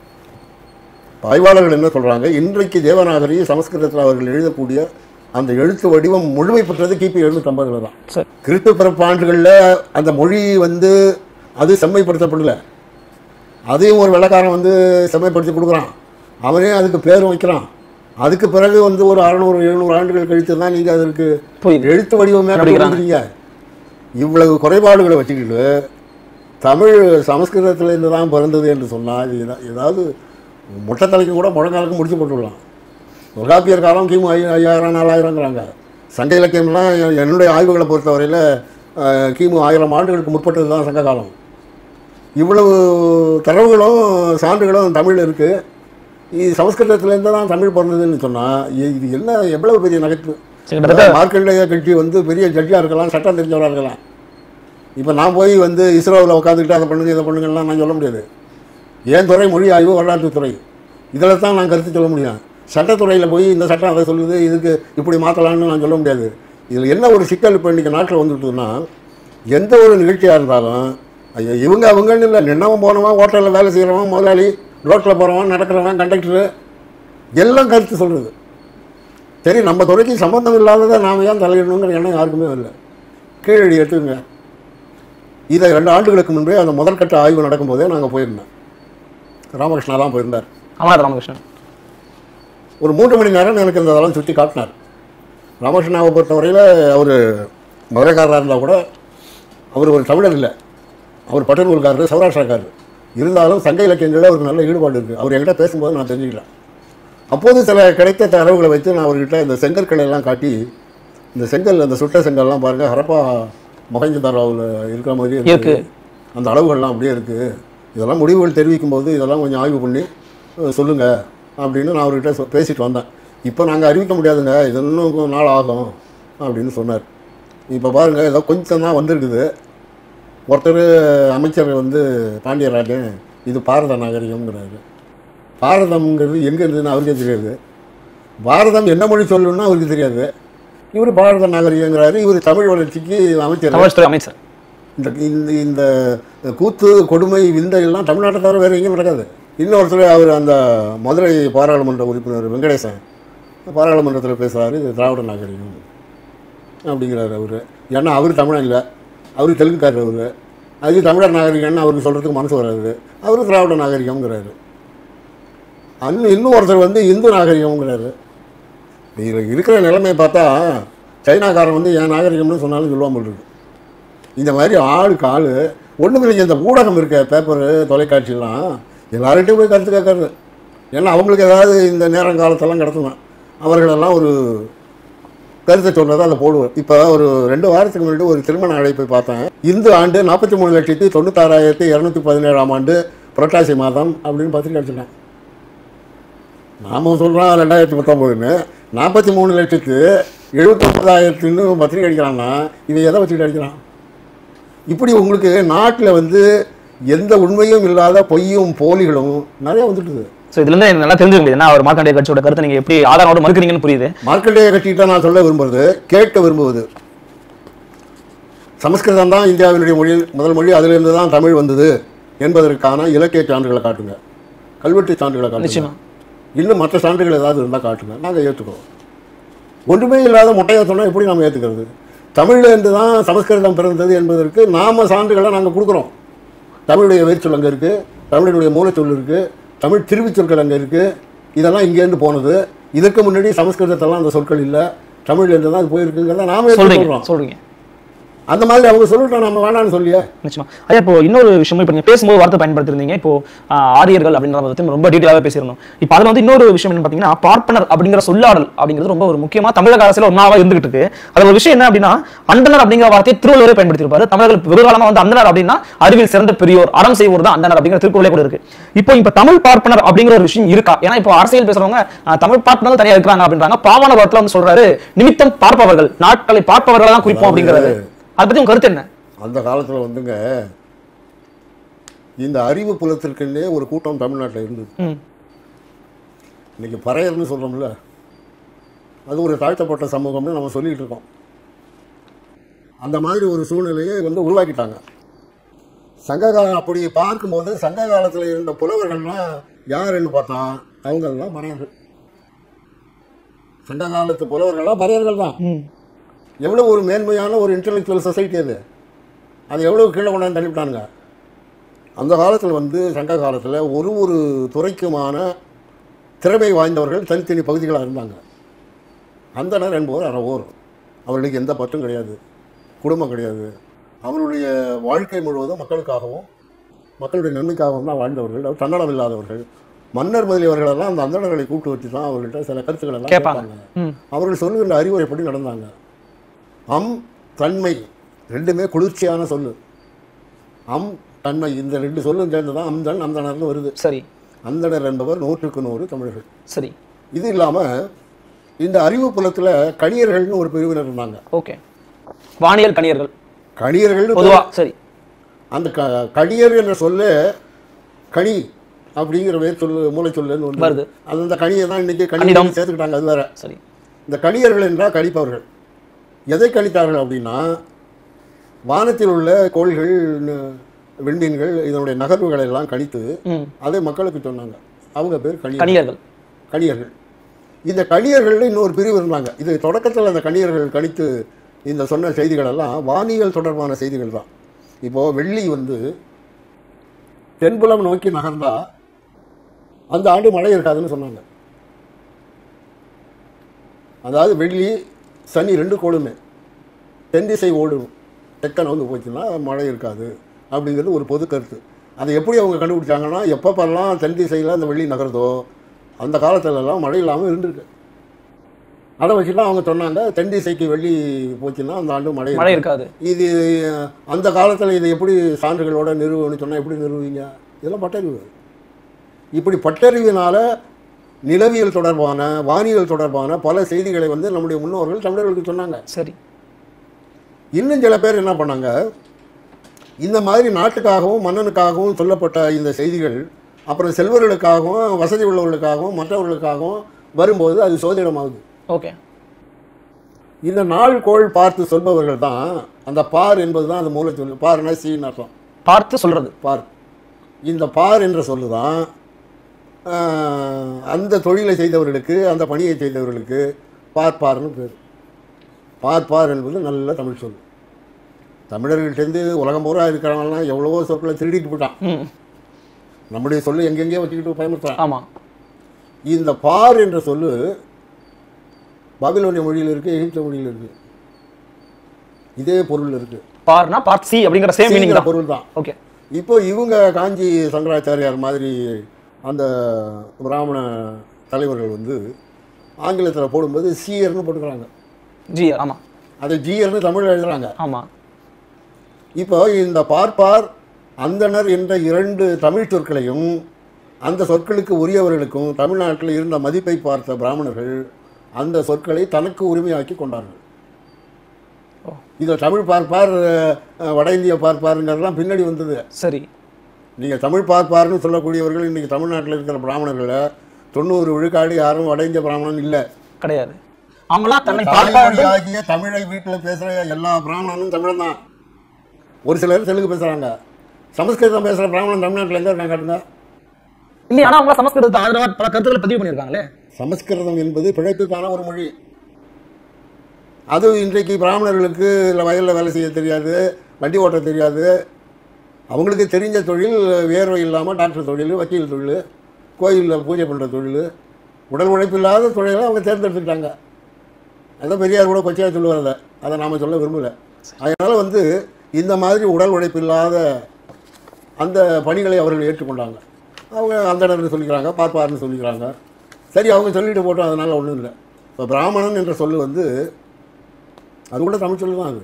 ஆய்வாளர்கள் என்ன சொல்கிறாங்க, இன்றைக்கு தேவநாகரி சமஸ்கிருதத்தில் அவர்கள் எழுதக்கூடிய அந்த எழுத்து வடிவம் முழுமை பெற்றது கிபி எழுநூற்றி ஐம்பதுல தான். கிறிஸ்து பிறப்பு ஆண்டுகளில் அந்த மொழி வந்து அது செம்மைப்படுத்தப்படல. அதையும் ஒரு வெள்ளக்காரன் வந்து செம்மைப்படுத்தி கொடுக்குறான், அவனே அதுக்கு பேர் வைக்கிறான். அதுக்கு பிறகு வந்து ஒரு அறுநூறு எழுநூறு ஆண்டுகள் கழித்து தான் நீங்கள் அதற்கு எழுத்து வடிவமே கண்டுபிடிக்கிறீங்க. இவ்வளவு குறைபாடுகளை வச்சுக்கிட்டு தமிழ் சமஸ்கிருதத்திலேருந்து தான் பிறந்தது என்று சொன்னால் இது ஏதாவது மொட்டத்தலைக்கு கூட முழங்காலுக்கு முடிச்சு போட்டுடலாம். தொல்காப்பியர் காலம் கிமு ஐ ஐயாயிரம் நாலாயிரங்கிறாங்க. சங்க இலக்கியம்லாம் என்னுடைய ஆய்வுகளை பொறுத்தவரையில் கிமு ஆயிரம் ஆண்டுகளுக்கு முற்பட்டது தான் சங்க காலம். இவ்வளவு தரவுகளும் சான்றுகளும் தமிழில் இருக்குது. இது சமஸ்கிருதத்திலேருந்து தான் தமிழ் பிறந்ததுன்னு சொன்னால் இது என்ன எவ்வளவு பெரிய நகைப்பு. மார்க்கண்டேய கட்சி வந்து பெரிய ஜட்ஜாக இருக்கலாம், சட்டம் தெரிஞ்சவராக இருக்கலாம். இப்போ நான் போய் வந்து இஸ்ரோவில் உட்காந்துக்கிட்டு அதை பண்ணுங்க இதை பண்ணுங்கலாம் நான் சொல்ல முடியாது. ஏன் துறை மொழி ஆய்வு வரலாற்றுத்துறை, இதில் தான் நான் கருத்து சொல்ல முடியும். சட்டத்துறையில் போய் இந்த சட்டம் அதை சொல்லுது, இதுக்கு இப்படி மாற்றலான்னு நான் சொல்ல முடியாது. இதில் என்ன ஒரு சிக்கல் இப்போ இன்றைக்கி நாட்டில் வந்துட்டுன்னா, எந்த ஒரு நிகழ்ச்சியாக இருந்தாலும் ஐயோ இவங்க அவங்கன்னு இல்லை, நின்னவன் போனவன், ஹோட்டலில் வேலை செய்கிறவன், முதலாளி, ரோட்டில் போகிறவன், நடக்கிறவன், கண்டக்டரு எல்லாம் கருத்து சொல்கிறது. சரி, நம்ம துறைக்கு சம்மந்தம் இல்லாததை நாம் ஏன் தலையிடணுங்கிற எண்ணம் யாருக்குமே இல்லை. கீழடி எடுத்துங்க. இதை ரெண்டு ஆண்டுகளுக்கு முன்பே அந்த முதற்கட்ட ஆய்வு நடக்கும்போதே நாங்கள் போயிருந்தோம். ராமகிருஷ்ணா தான் போயிருந்தார். ஆமாம், ராமகிருஷ்ணன் ஒரு மூன்று மணி நேரம் எனக்கு இந்த இதெல்லாம் சுற்றி காட்டினார். ராமகிருஷ்ணாவை பொறுத்தவரையில் அவர் மதுரைக்காரராக இருந்தால் கூட அவர் ஒரு தமிழர் இல்லை, அவர் பட்டனூர்காரர், சௌராஷ்டிராக்காரர். இருந்தாலும் சங்க இலக்கியங்களில் அவருக்கு நல்ல ஈடுபாடு இருக்குது. அவர் என்கிட்ட பேசும்போது நான் தெரிஞ்சுக்கிறேன். அப்போது சில கிடைத்த தரவுகளை வைத்து நான் அவர்கிட்ட இந்த செங்கற்களை எல்லாம் காட்டி, இந்த செங்கல் அந்த சுட்ட செங்கல்லாம் பாருங்கள் ஹரப்பா மொஹஞ்சதாரோவில் இருக்கிற மாதிரி இருக்குது, அந்த அளவுகள்லாம் அப்படியே இருக்குது, இதெல்லாம் முடிவுகள் தெரிவிக்கும் போது இதெல்லாம் கொஞ்சம் ஆய்வு பண்ணி சொல்லுங்கள் அப்படின்னு நான் அவர்கிட்ட சொ பேசிட்டு வந்தேன். இப்போ நாங்கள் அறிவிக்க முடியாதுங்க, இது இன்னும் நாள் ஆகும் அப்படின்னு சொன்னார். இப்போ பாருங்கள் ஏதோ கொஞ்சம் தான் வந்திருக்குது. ஒருத்தர் அமைச்சர் வந்து பாண்டியராஜன் இது பாரத நாகரிகம்ங்கிறாரு. பாரதம்ங்கிறது எங்கே இருந்ததுன்னு அவருக்கே தெரியாது. பாரதம் என்ன மொழி சொல்லணும்னா அவருக்கு தெரியாது. இவர் பாரத நாகரிகங்கிறாரு. இவர் தமிழ் வளர்ச்சிக்கு அமைச்சர் அமைச்சர் இந்த இந்த இந்த கூத்து கொடுமை விந்தையெல்லாம் தமிழ்நாட்டை தவிர வேறு எங்கேயும் நடக்காது. இன்னொருத்தர் அவர் அந்த மதுரை பாராளுமன்ற உறுப்பினர் வெங்கடேசன் பாராளுமன்றத்தில் பேசுகிறாரு, இது திராவிட நாகரிகம் அப்படிங்கிறாரு அவர். ஏன்னா அவர் தமிழன் இல்லை, அவர் தெலுங்குக்காரர். அவர் அது தமிழர் நாகரிகம்னு அவருக்கு சொல்கிறதுக்கு மனசு வராது. அவர் திராவிட நாகரிகம்ங்கிறாரு. அன்னு இன்னும் ஒருத்தர் வந்து இந்து நாகரிகம்ங்கிறாரு. இதில் இருக்கிற நிலைமையை பார்த்தா சைனாக்காரன் வந்து என் நாகரிகம்னு சொன்னாலும் சொல்லுவாமல் இருக்கு. இந்த மாதிரி ஆளுக்கு ஆள் ஒன்றும் இல்லைங்க. இந்த ஊடகம் இருக்க பேப்பரு தொலைக்காட்சியெல்லாம் எல்லார்கிட்டையும் போய் கருத்து கேட்கறது. ஏன்னா அவங்களுக்கு ஏதாவது இந்த நேரங்காலத்தெல்லாம் கிடத்துதான், அவர்களெல்லாம் ஒரு கருத்தை சொன்னதை அதை போடுவேன். இப்போ ஒரு ரெண்டு வாரத்துக்கு முன்னாடி ஒரு திருமண அழைப்பை பார்த்தேன். இந்து ஆண்டு நாற்பத்தி மூணு லட்சத்தி தொண்ணூத்தாறாயிரத்தி இரநூத்தி பதினேழாம் ஆண்டு புரட்டாசி மாதம் அப்படின்னு பத்திரிக்கை அடிச்சிட்டேன். நாம சொல்கிறோம் ரெண்டாயிரத்தி பத்தொம்போதுன்னு, நாற்பத்தி மூணு லட்சத்து எழுபத்தி ஒன்பதாயிரத்துன்னு பத்திரிக்கை அடிக்கிறான்னா இதை எதை வச்சுக்கிட்டு அடிக்கிறான்? இப்படி உங்களுக்கு நாட்டில் வந்து எந்த உண்மையும் இல்லாத பொய்யும் போலிகளும் நிறைய வந்துட்டுது. ஸோ இதுலேருந்து நல்லா தெரிஞ்சுக்க முடியுது. அவர் மார்க்கண்டேய கட்சியோட கருத்தை நீங்கள் எப்படி ஆதாரோடு மறுக்கிறீங்கன்னு புரியுது. மார்க்கண்டேய கட்சிகிட்ட நான் சொல்ல விரும்புவது, கேட்க விரும்புவது, சமஸ்கிருதம் தான் இந்தியாவினுடைய மொழி, முதல் மொழி, அதிலிருந்து தான் தமிழ் வந்தது என்பதற்கான இலக்கிய சான்றுகளை காட்டுங்க, கல்வெட்டு சான்றுகளை காட்டுங்க, இன்னும் மற்ற சான்றுகள் ஏதாவது இருந்தால் காட்டுங்க, நாங்கள் ஏற்றுக்கிறோம். ஒன்றுமே இல்லாத முட்டையை சொன்னால் எப்படி நம்ம ஏற்றுக்கிறது? தமிழ்லேருந்து தான் சமஸ்கிருதம் பிறந்தது என்பதற்கு நாம் சான்றுகளை நாங்கள் கொடுக்குறோம். தமிழுடைய வேர்ச்சொல் அங்கே இருக்குது, தமிழுடைய மூலச்சொல் இருக்குது, தமிழ் திருவிச்சொற்கள் அங்கே இருக்குது. இதெல்லாம் இங்கேருந்து போனது. இதற்கு முன்னாடி சமஸ்கிருதத்தெல்லாம் அந்த சொற்கள் இல்லை, தமிழ்லேருந்து தான் அது போயிருக்குங்கிறத நாம சொல்கிறோம். சொல்கிறீங்க அந்த மாதிரி அவங்க சொல்லிட்டோம், நம்ம வேணான்னு சொல்லியே. நிச்சயமா. ஐயா, இப்போ இன்னொரு விஷயமும் இப்போ நீங்கள் பேசும்போது வார்த்தை பயன்படுத்திருந்தீங்க. இப்போ ஆரியர்கள் அப்படின்றத பற்றி ரொம்ப டீட்டெயிலாகவே பேசியிருந்தோம். இப்போ அதில் வந்து இன்னொரு விஷயம் என்ன பார்த்தீங்கன்னா, பார்ப்பனர் அப்படிங்கிற சொல்லாடல் அப்படிங்கிறது ரொம்ப ஒரு முக்கியமாக தமிழக அரசியல் ஒரு நாளாக இருந்துகிட்டு இருக்கு. அதில் ஒரு விஷயம் என்ன அப்படின்னா, அந்தனர் அப்படிங்கிற வார்த்தையை திருவள்ளுவரே பயன்படுத்தியிருப்பாரு. தமிழர்கள் வெகு காலமாக வந்து அந்தனர் அப்படின்னா அறிவில் சிறந்த பெரியோர், அறம் செய்வோர் தான் அந்தனர் அப்படிங்கிற திருக்குறளே கூட இருக்கு. இப்போ இப்போ தமிழ் பார்ப்பனர் அப்படிங்கிற ஒரு விஷயம் இருக்கா? ஏன்னா இப்போ அரசியல் பேசுறவங்க தமிழ் பார்ப்பனர் தனியாக இருக்கிறாங்க அப்படின்றாங்க. பாவாணர் வார்த்தையில் வந்து சொல்றாரு, நிமித்தம் பார்ப்பவர்கள், நாட்களை பார்ப்பவர்களை தான் குறிப்போம் அப்படிங்கிறது. அதை பற்றி உங்க கருத்து என்ன? அந்த காலத்தில் வந்துங்க இந்த அறிவு புலத்திற்குன்னே ஒரு கூட்டம் தமிழ்நாட்டில் இருந்தது. இன்னைக்கு பறையர்னு சொல்கிறோம்ல, அது ஒரு தாழ்த்தப்பட்ட சமூகம்னு நம்ம சொல்லிகிட்டு இருக்கோம். அந்த மாதிரி ஒரு சூழ்நிலையை வந்து உருவாக்கிட்டாங்க. சங்ககாலம் அப்படி பார்க்கும்போது சங்க காலத்தில் இருந்த புலவர்கள்லாம் யாருன்னு பார்த்தா அவங்கெல்லாம் பறையர்கள். சங்க காலத்து புலவர்கள்லாம் பறையர்கள் தான். எவ்வளோ ஒரு மேன்மையான ஒரு இன்டெலெக்சுவல் சொசைட்டி அது. அது எவ்வளோ கீழே கொண்டாந்து தள்ளிவிட்டானுங்க. அந்த காலத்தில் வந்து சங்க காலத்தில் ஒரு ஒரு துறைக்குமான திறமை வாய்ந்தவர்கள் தனித்தனி பகுதிகளாக இருந்தாங்க. அந்தனர் என்பவர் அறவோர். அவர்களுக்கு எந்த பற்றும் கிடையாது, குடும்பம் கிடையாது. அவருடைய வாழ்க்கை முழுவதும் மக்களுக்காகவும் மக்களுடைய நன்மைக்காகவும் தான் வாழ்ந்தவர்கள். அவர் தன்னடம் இல்லாதவர்கள். மன்னர் முதலியவர்களெல்லாம் அந்த அந்தணர்களை கூப்பிட்டு வச்சு தான் அவர்கள்ட்ட சில கருத்துக்கள் எல்லாம் கேட்பாங்க. அவர்கள் சொல்லுகின்ற அறிவுரைப்படி நடந்தாங்க. அம் தன்மை ரெண்டுமே குளிர்ச்சியான சொல்லு. அம் தன்மை இந்த ரெண்டு சொல்லும் சேர்ந்து தான் அம்தன் அந்தணர்னு வருது. சரி. அந்தணர் என்பவர் நூற்றுக்கு நூறு தமிழர்கள். சரி. இது இல்லாமல் இந்த அறிவு புலத்தில் கணியர்கள்னு ஒரு பிரிவினர் இருந்தாங்க. ஓகே. வானியல் கணியர்கள். கணியர்கள் பொதுவா. சரி. அந்த க கணியர் என்ற சொல்ல கனி அப்படிங்கிற வேர் சொல்லு மூளை சொல்லுன்னு ஒன்று வருது. அது அந்த கணியை தான் இன்னைக்கு கணிதம் சேர்த்துக்கிட்டாங்க. அது வேற. சரி. இந்த கணியர்கள் என்றால் கணிப்பவர்கள். எதை கணித்தார்கள் அப்படின்னா, வானத்தில் உள்ள கோள்கள், விண்மீன்கள், இதனுடைய நகர்வுகளை எல்லாம் கணித்து அதை மக்களுக்கு சொன்னாங்க. அவங்க பேர் கணியர்கள். கணியர்கள். இந்த கணியர்கள் இன்னொரு பிரிவு இருந்தாங்க. இது தொடக்கத்தில் அந்த கணியர்கள் கணித்து இந்த சொன்ன செய்திகள் எல்லாம் வானியல் தொடர்பான செய்திகள் தான். இப்போது வெள்ளி வந்து தென்புலம் நோக்கி நகர்ந்தா அந்த ஆண்டு மழை இருக்காதுன்னு சொன்னாங்க. அதாவது வெள்ளி சனி ரெண்டு கோளுமே தென் திசை ஓடும், தெற்க நகர்ந்து போச்சுன்னா மழை இருக்காது அப்படிங்கிறது ஒரு பொது கருத்து. அதை எப்படி அவங்க கண்டுபிடிச்சாங்கன்னா, எப்பப்பெல்லாம் தென் திசையில் அந்த வெள்ளி நகர்தோ அந்த காலத்துலலாம் மழை இல்லாமல் இருந்திருக்கு. அதை வச்சுலாம் அவங்க சொன்னாங்க, தென் திசைக்கு வெள்ளி போச்சுன்னா அந்த ஆண்டு மழை மழை இருக்காது. இது அந்த காலத்தில் இதை எப்படி சான்றுகளோட நிறுவனம்னு சொன்னால் எப்படி நிறுவுவீங்க? இதெல்லாம் பட்டறிவு. இப்படி பட்டறிவினால நிலவியல் தொடர்பான வானியல் தொடர்பான பல செய்திகளை வந்து நம்முடைய முன்னோர்கள் தமிழர்களுக்கு சொன்னாங்க. சரி. இன்னும் சில பேர் என்ன பண்ணாங்க, இந்த மாதிரி நாட்டுக்காகவும் மன்னனுக்காகவும் சொல்லப்பட்ட இந்த செய்திகள் அப்புறம் செல்வர்களுக்காகவும் வசதி உள்ளவர்களுக்காகவும் மற்றவர்களுக்காகவும் வரும்போது அது சோதிடமாகுது. ஓகே. இந்த நாள் கோள் பார்த்து சொல்பவர்கள் தான் அந்த பார் என்பது தான் அந்த மூலச்சொல். பார்னா சீன்னு அர்த்தம். பார்த்து சொல்றது பார். இந்த பார் என்ற சொல்லு தான் அந்த தொழிலை செய்தவர்களுக்கு அந்த பணியை செய்தவர்களுக்கு பார்ப்பார்னு பேர். பார்ப்பார் என்பது நல்ல தமிழ் சொல். தமிழர்கள்ட்டேருந்து உலகம் பூரா இருக்கிறவங்கலாம் எவ்வளவோ சொற்களை திருடிட்டு போயிட்டான். நம்முடைய சொல்லு எங்கெங்கேயோ வச்சுக்கிட்டு பயன்படுத்துகிறான். ஆமாம். இந்த பார் என்ற சொல்லு பாபிலோனிய மொழியில் இருக்குது, எகிப்திய மொழியில் இருக்குது. இதே பொருள் இருக்குது. பார்னா பார்ட் சி அப்படிங்கிற சேம் மீனிங் தான், பொருள் தான். ஓகே. இப்போ இவங்க காஞ்சி சங்கராச்சாரியார் மாதிரி அந்த பிராமண தலைவர்கள் வந்து ஆங்கிலத்தில் போடும்போது சீயர்னு போட்டுக்கிறாங்க. ஜிஆர். ஆமாம். அதை ஜியர்னு தமிழ் எழுதுறாங்க. ஆமாம். இப்போ இந்த பார்ப்பார் அந்தனர் என்ற இரண்டு தமிழ் சொற்களையும் அந்த சொற்களுக்கு உரியவர்களுக்கும் தமிழ்நாட்டில் இருந்த மதிப்பை பார்த்த பிராமணர்கள் அந்த சொற்களை தனக்கு உரிமையாக்கி கொண்டார்கள். இதில் தமிழ் பார்ப்பார் வட இந்திய பார்ப்பாருங்கிறதுலாம் பின்னாடி வந்தது. சரி. நீங்கள் தமிழ் பார்ப்பார்னு சொல்லக்கூடியவர்கள் இன்றைக்கி தமிழ்நாட்டில் இருக்கிற பிராமணர்களை தொண்ணூறு விழுக்காடு யாரும் வட இந்திய பிராமணன் இல்லை, கிடையாது. அவங்களாம் தன்னை ஆகிய தமிழை வீட்டில் பேசுகிற எல்லா பிராமணனும் தமிழன் தான். ஒரு சிலர் தெலுங்கு பேசுகிறாங்க. சமஸ்கிருதம் பேசுகிற பிராமணன் தமிழ்நாட்டில் எங்கே இருக்காங்க காட்டுங்க. இல்லை, ஆனால் அவங்க சமஸ்கிருதத்தை ஆதரவாக பல கருத்துக்களை பதிவு பண்ணியிருக்காங்களே. சமஸ்கிருதம் என்பது பிழைப்புக்கான ஒரு மொழி. அது இன்றைக்கு பிராமணர்களுக்கு இல்லை வயலில் வேலை செய்ய தெரியாது, வண்டி ஓட்ட தெரியாது. அவங்களுக்கு தெரிஞ்ச தொழில் வேர்வை இல்லாமல் டாக்டர் தொழில், வக்கீல் தொழில், கோயிலில் பூஜை பண்ணுற தொழில், உடல் உழைப்பு இல்லாத தொழிலை அவங்க தேர்ந்தெடுத்துக்கிட்டாங்க. அதான் பெரியார் கூட கொச்சையாக சொல்லுவார். அதை அதை நாம் சொல்ல விரும்பலை. அதனால் வந்து இந்த மாதிரி உடல் உழைப்பு இல்லாத அந்த பணிகளை அவர்கள் ஏற்றுக்கொண்டாங்க. அவங்க அந்தணர்னு சொல்லிக்கிறாங்க, பார்ப்பார்னு சொல்லிக்கிறாங்க. சரி, அவங்க சொல்லிட்டு போட்டோம், அதனால் ஒன்றும் இல்லை. இப்போ பிராமணன் என்ற சொல்லு வந்து அது கூட தமிழ் சொல்லு தான். அது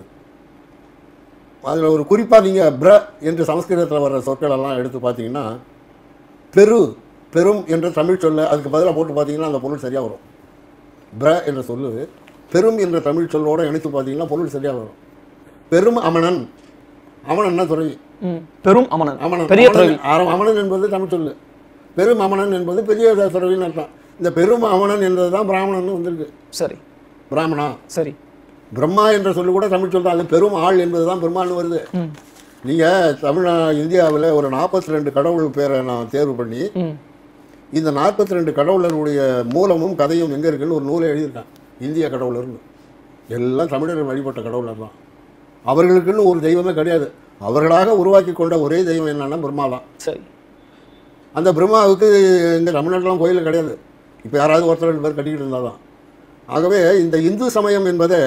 அதில் ஒரு குறிப்பாக நீங்கள் பிர என்று சமஸ்கிருதத்தில் வர்ற சொற்களெல்லாம் எடுத்து பார்த்தீங்கன்னா, பெரு பெரும் என்ற தமிழ் சொல்ல அதுக்கு பதிலாக போட்டு பார்த்தீங்கன்னா அந்த பொருள் சரியாக வரும். பிர என்ற சொல்லு பெரும் என்ற தமிழ் சொல்லோடு இணைத்து பார்த்தீங்கன்னா பொருள் சரியாக வரும். பெரும் அமணன், அமணன்னா துறவி. பெரும் அமணன், அமணன், பெரிய துறவி. அமணன் என்பது தமிழ் சொல்லு. பெரும் அமணன் என்பது பெரிய துறவின்னு அர்த்தம். இந்த பெரும் அமணன் என்பது தான் பிராமணன் வந்திருக்கு. சரி. பிராமணா. சரி. பிரம்மா என்ற சொல்லு கூட தமிழ் சொல் தான். அது பெரும் ஆள் என்பது தான் பெருமாள்னு வருது. நீங்கள் தமிழ்நா இந்தியாவில் ஒரு நாற்பத்தி ரெண்டு கடவுள் பேரை நான் தேர்வு பண்ணி இந்த நாற்பத்தி ரெண்டு கடவுளருடைய மூலமும் கதையும் எங்கே இருக்குன்னு ஒரு நூலை எழுதியிருக்கேன். இந்திய கடவுளர்னு. எல்லாம் தமிழர்கள் வழிபட்ட கடவுளர் தான். அவர்களுக்குன்னு ஒரு தெய்வமே கிடையாது. அவர்களாக உருவாக்கி கொண்ட ஒரே தெய்வம் என்னன்னா பிரம்மா தான். சரி. அந்த பிரம்மாவுக்கு இந்த தமிழ்நாட்டிலாம் கோயில் கிடையாது. இப்போ யாராவது ஒருத்தர் ரெண்டு பேர் கட்டிக்கிட்டு இருந்தால் தான். ஆகவே இந்த இந்து சமயம் என்பதை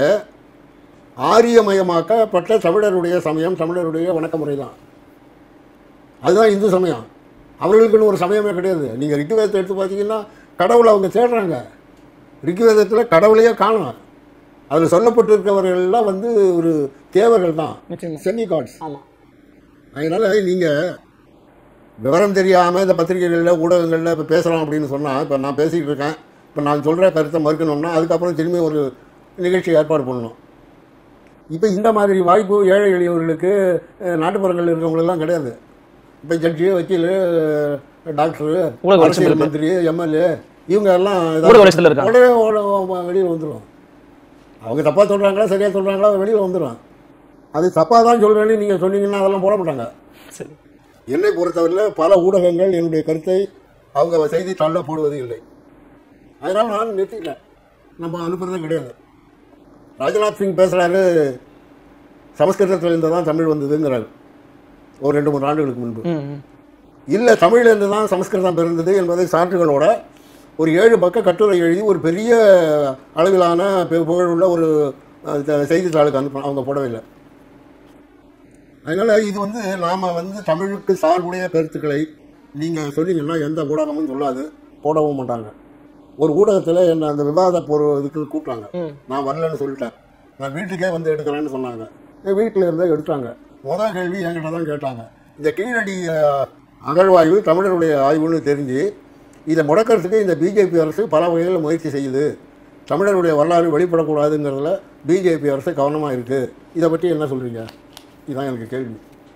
ஆரியமயமாக்கப்பட்ட தமிழருடைய சமயம், தமிழருடைய வணக்க முறை தான். அதுதான் இந்து சமயம். அவர்களுக்குன்னு ஒரு சமயமே கிடையாது. நீங்கள் ரிக்குவேதத்தை எடுத்து பார்த்தீங்கன்னா கடவுளை அவங்க தேடுறாங்க. ரிக்குவேதத்தில் கடவுளையே காணலாம். அதில் சொல்லப்பட்டிருக்கவர்கள்லாம் வந்து ஒரு தேவர்கள் தான், செமி காட்ஸ். ஆமாம். அதனால் நீங்கள் விவரம் தெரியாமல் இந்த பத்திரிகைகளில் ஊடகங்களில் இப்போ பேசுகிறோம் அப்படின்னு சொன்னால், இப்போ நான் பேசிக்கிட்டு இருக்கேன், இப்போ நான் சொல்கிற கருத்தை மறுக்கணும்னா அதுக்கப்புறம் திரும்பி ஒரு நிகழ்ச்சி ஏற்பாடு பண்ணணும். இப்போ இந்த மாதிரி வாய்ப்பு ஏழை எளியவர்களுக்கு நாட்டுப்புறங்களில் இருக்கிறவங்களெல்லாம் கிடையாது. இப்போ ஜட்ஜி, வக்கீல், டாக்டரு, அரசியல் மந்திரி, எம்எல்ஏ இவங்க எல்லாம் உடனே வெளியில் வந்துடும். அவங்க தப்பாக சொல்கிறாங்களா சரியாக சொல்கிறாங்களா வெளியில் வந்துடும். அது தப்பாக தான் சொல்கிறேன்னு நீங்கள் சொன்னீங்கன்னா அதெல்லாம் போட மாட்டாங்க. சரி. என்னை பொறுத்தவரையில் பல ஊடகங்கள் என்னுடைய கருத்தை அவங்க செய்தித்தாளில் போடுவது இல்லை. அதனால் நான் நிறுத்திட்டேன். நம்ம அனுப்புறதே கிடையாது. ராஜ்நாத் சிங் பேசுகிறாரு, சமஸ்கிருதத்திலிருந்து தான் தமிழ் வந்ததுங்கிறாரு ஒரு ரெண்டு மூணு ஆண்டுகளுக்கு முன்பு. இல்லை, தமிழ்லேருந்து தான் சமஸ்கிருதம் பிறந்தது என்பதை சான்றுகளோட ஒரு ஏழு பக்க கட்டுரை எழுதி ஒரு பெரிய அளவிலான புகழுள்ள ஒரு செய்தித்தாளுக்கு அனுப்ப அவங்க போடவே இல்லை. அதனால் இது வந்து நாம் வந்து தமிழுக்கு சார்புடைய கருத்துக்களை நீங்கள் சொன்னீங்கன்னா எந்த ஊடகமும் சொல்லாது, போடவும் மாட்டாங்க. ஒரு ஊடகத்தில் என்ன அந்த விவாத போகிற இதுக்கு கூப்பிட்டாங்க, நான் வரலன்னு சொல்லிட்டேன், நான் வீட்டுக்கே வந்து எடுக்கிறேன்னு சொன்னாங்க. வீட்டில் இருந்தால் எடுத்தாங்க. முதல் கேள்வி என்கிட்ட தான் கேட்டாங்க, இந்த கீழடி அகழ்வாய்வு தமிழருடைய ஆய்வுன்னு தெரிஞ்சு இதை முடக்கிறதுக்கு இந்த பிஜேபி அரசு பல வகைகளில் முயற்சி செய்யுது, தமிழருடைய வரலாறு வெளிப்படக்கூடாதுங்கிறதுல பிஜேபி அரசு கவனமாக இருக்குது, இதை பற்றி என்ன சொல்கிறீங்க? இதுதான் எனக்கு கேள்வி.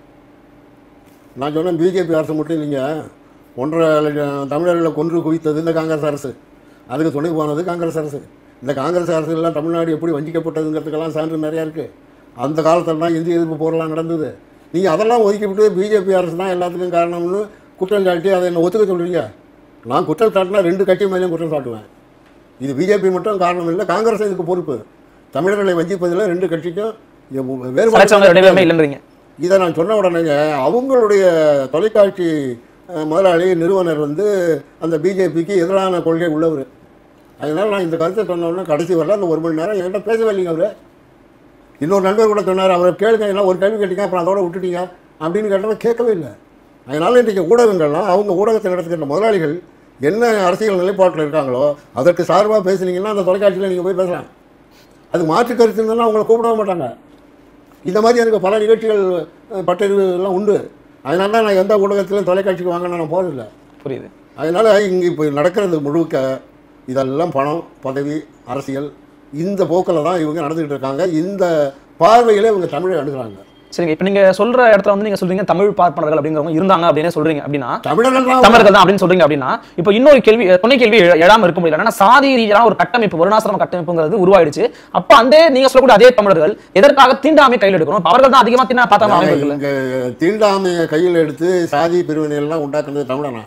நான் சொன்னேன், பிஜேபி அரசு மட்டும் இல்லைங்க, ஒன்றரை லட்சம் தமிழர்களை கொன்று குவித்தது இந்த காங்கிரஸ் அரசு, அதுக்கு துணை போனது காங்கிரஸ் அரசு. இந்த காங்கிரஸ் அரசுலாம் தமிழ்நாடு எப்படி வஞ்சிக்கப்பட்டதுங்கிறதுக்கெல்லாம் சான்று நிறையா இருக்குது. அந்த காலத்தில் தான் இந்திய எதிர்ப்பு போரெல்லாம் நடந்தது. நீங்கள் அதெல்லாம் ஒதுக்கிவிட்டு பிஜேபி அரசு தான் எல்லாத்துக்கும் காரணம்னு குற்றம் சாட்டி அதை என்ன ஒத்துக்க சொல்கிறீங்க? நான் குற்றம் சாட்டினா ரெண்டு கட்சி மேலேயும் குற்றம் சாட்டுவேன். இது பிஜேபி மட்டும் காரணம் இல்லை, காங்கிரஸ் இதுக்கு பொறுப்பு. தமிழர்களை வஞ்சிப்பதில் ரெண்டு கட்சிக்கும் வேறுபாடு. இதை நான் சொன்ன உடனே அவங்களுடைய தொலைக்காட்சி முதலாளி நிறுவனர் வந்து அந்த பிஜேபிக்கு எதிரான கொள்கை உள்ளவர். அதனால் நான் இந்த கருத்தை சொன்ன உடனே கடைசி வரல அந்த ஒரு மணி நேரம் என்கிட்ட பேசவே இல்லைங்க. அவர் இன்னொரு நண்பர் கூட சொன்னார், அவர் கேளுங்க, எல்லாம் ஒரு கேள்வி கேட்டீங்க அப்புறம் அதோட விட்டுட்டீங்க அப்படின்னு கேட்டால் கேட்கவே இல்லை. அதனால் இன்றைக்கு ஊடகங்கள்லாம் அவங்க ஊடகத்தை நடத்துகின்ற முதலாளிகள் என்ன அரசியல் நிலைப்பாட்டில் இருக்காங்களோ அதற்கு சார்பாக பேசுனீங்கன்னா அந்த தொலைக்காட்சியில் நீங்கள் போய் பேசலாம். அது மாற்று கருத்து இருந்தாலும் அவங்கள கூப்பிட மாட்டாங்க. இந்த மாதிரி எனக்கு பல நிகழ்ச்சிகள் பட்டறிவு எல்லாம் உண்டு. அதனால தான் நான் எந்த ஊடகத்திலும் தொலைக்காட்சிக்கு வாங்கினா நான் போகிறதில்லை. புரியுது. அதனால் இங்கே இப்போ நடக்கிறது முழுக்க இதெல்லாம் பணம், பதவி, அரசியல், இந்த போக்கில் தான் இவங்க நடந்துகிட்டு இருக்காங்க. இந்த பார்வையிலே இவங்க தமிழை அணுகிறாங்க. சரிங்க, இப்போ நீங்கள் சொல்கிற இடத்துல வந்து நீங்கள் சொல்கிறீங்க தமிழ் பார்ப்பனர்கள் அப்படிங்கிறவங்க இருந்தாங்க அப்படின்னே சொல்கிறீங்க அப்படின்னா தமிழர்கள் தமிழர்கள் தான் அப்படின்னு சொல்கிறீங்க அப்படின்னா இப்போ இன்னொரு கேள்வி துணை கேள்வி எழாமல் இருக்க முடியல. ஏன்னா சாதி ரீதியான ஒரு கட்டமைப்பு, வருணாசிரம கட்டமைப்புங்கிறது உருவாயிடுச்சு. அப்போ அந்த நீங்கள் சொல்லக்கூடிய அதே தமிழர்கள் எதற்காக தீண்டாமை கையில் எடுக்கணும்? அவர்கள் தான் அதிகமாக தீண்டா பார்த்தா அமைப்பு தீண்டாமையை கையில் எடுத்து சாதி பிரிவினைகள்லாம் உண்டாக்குறது தமிழனா?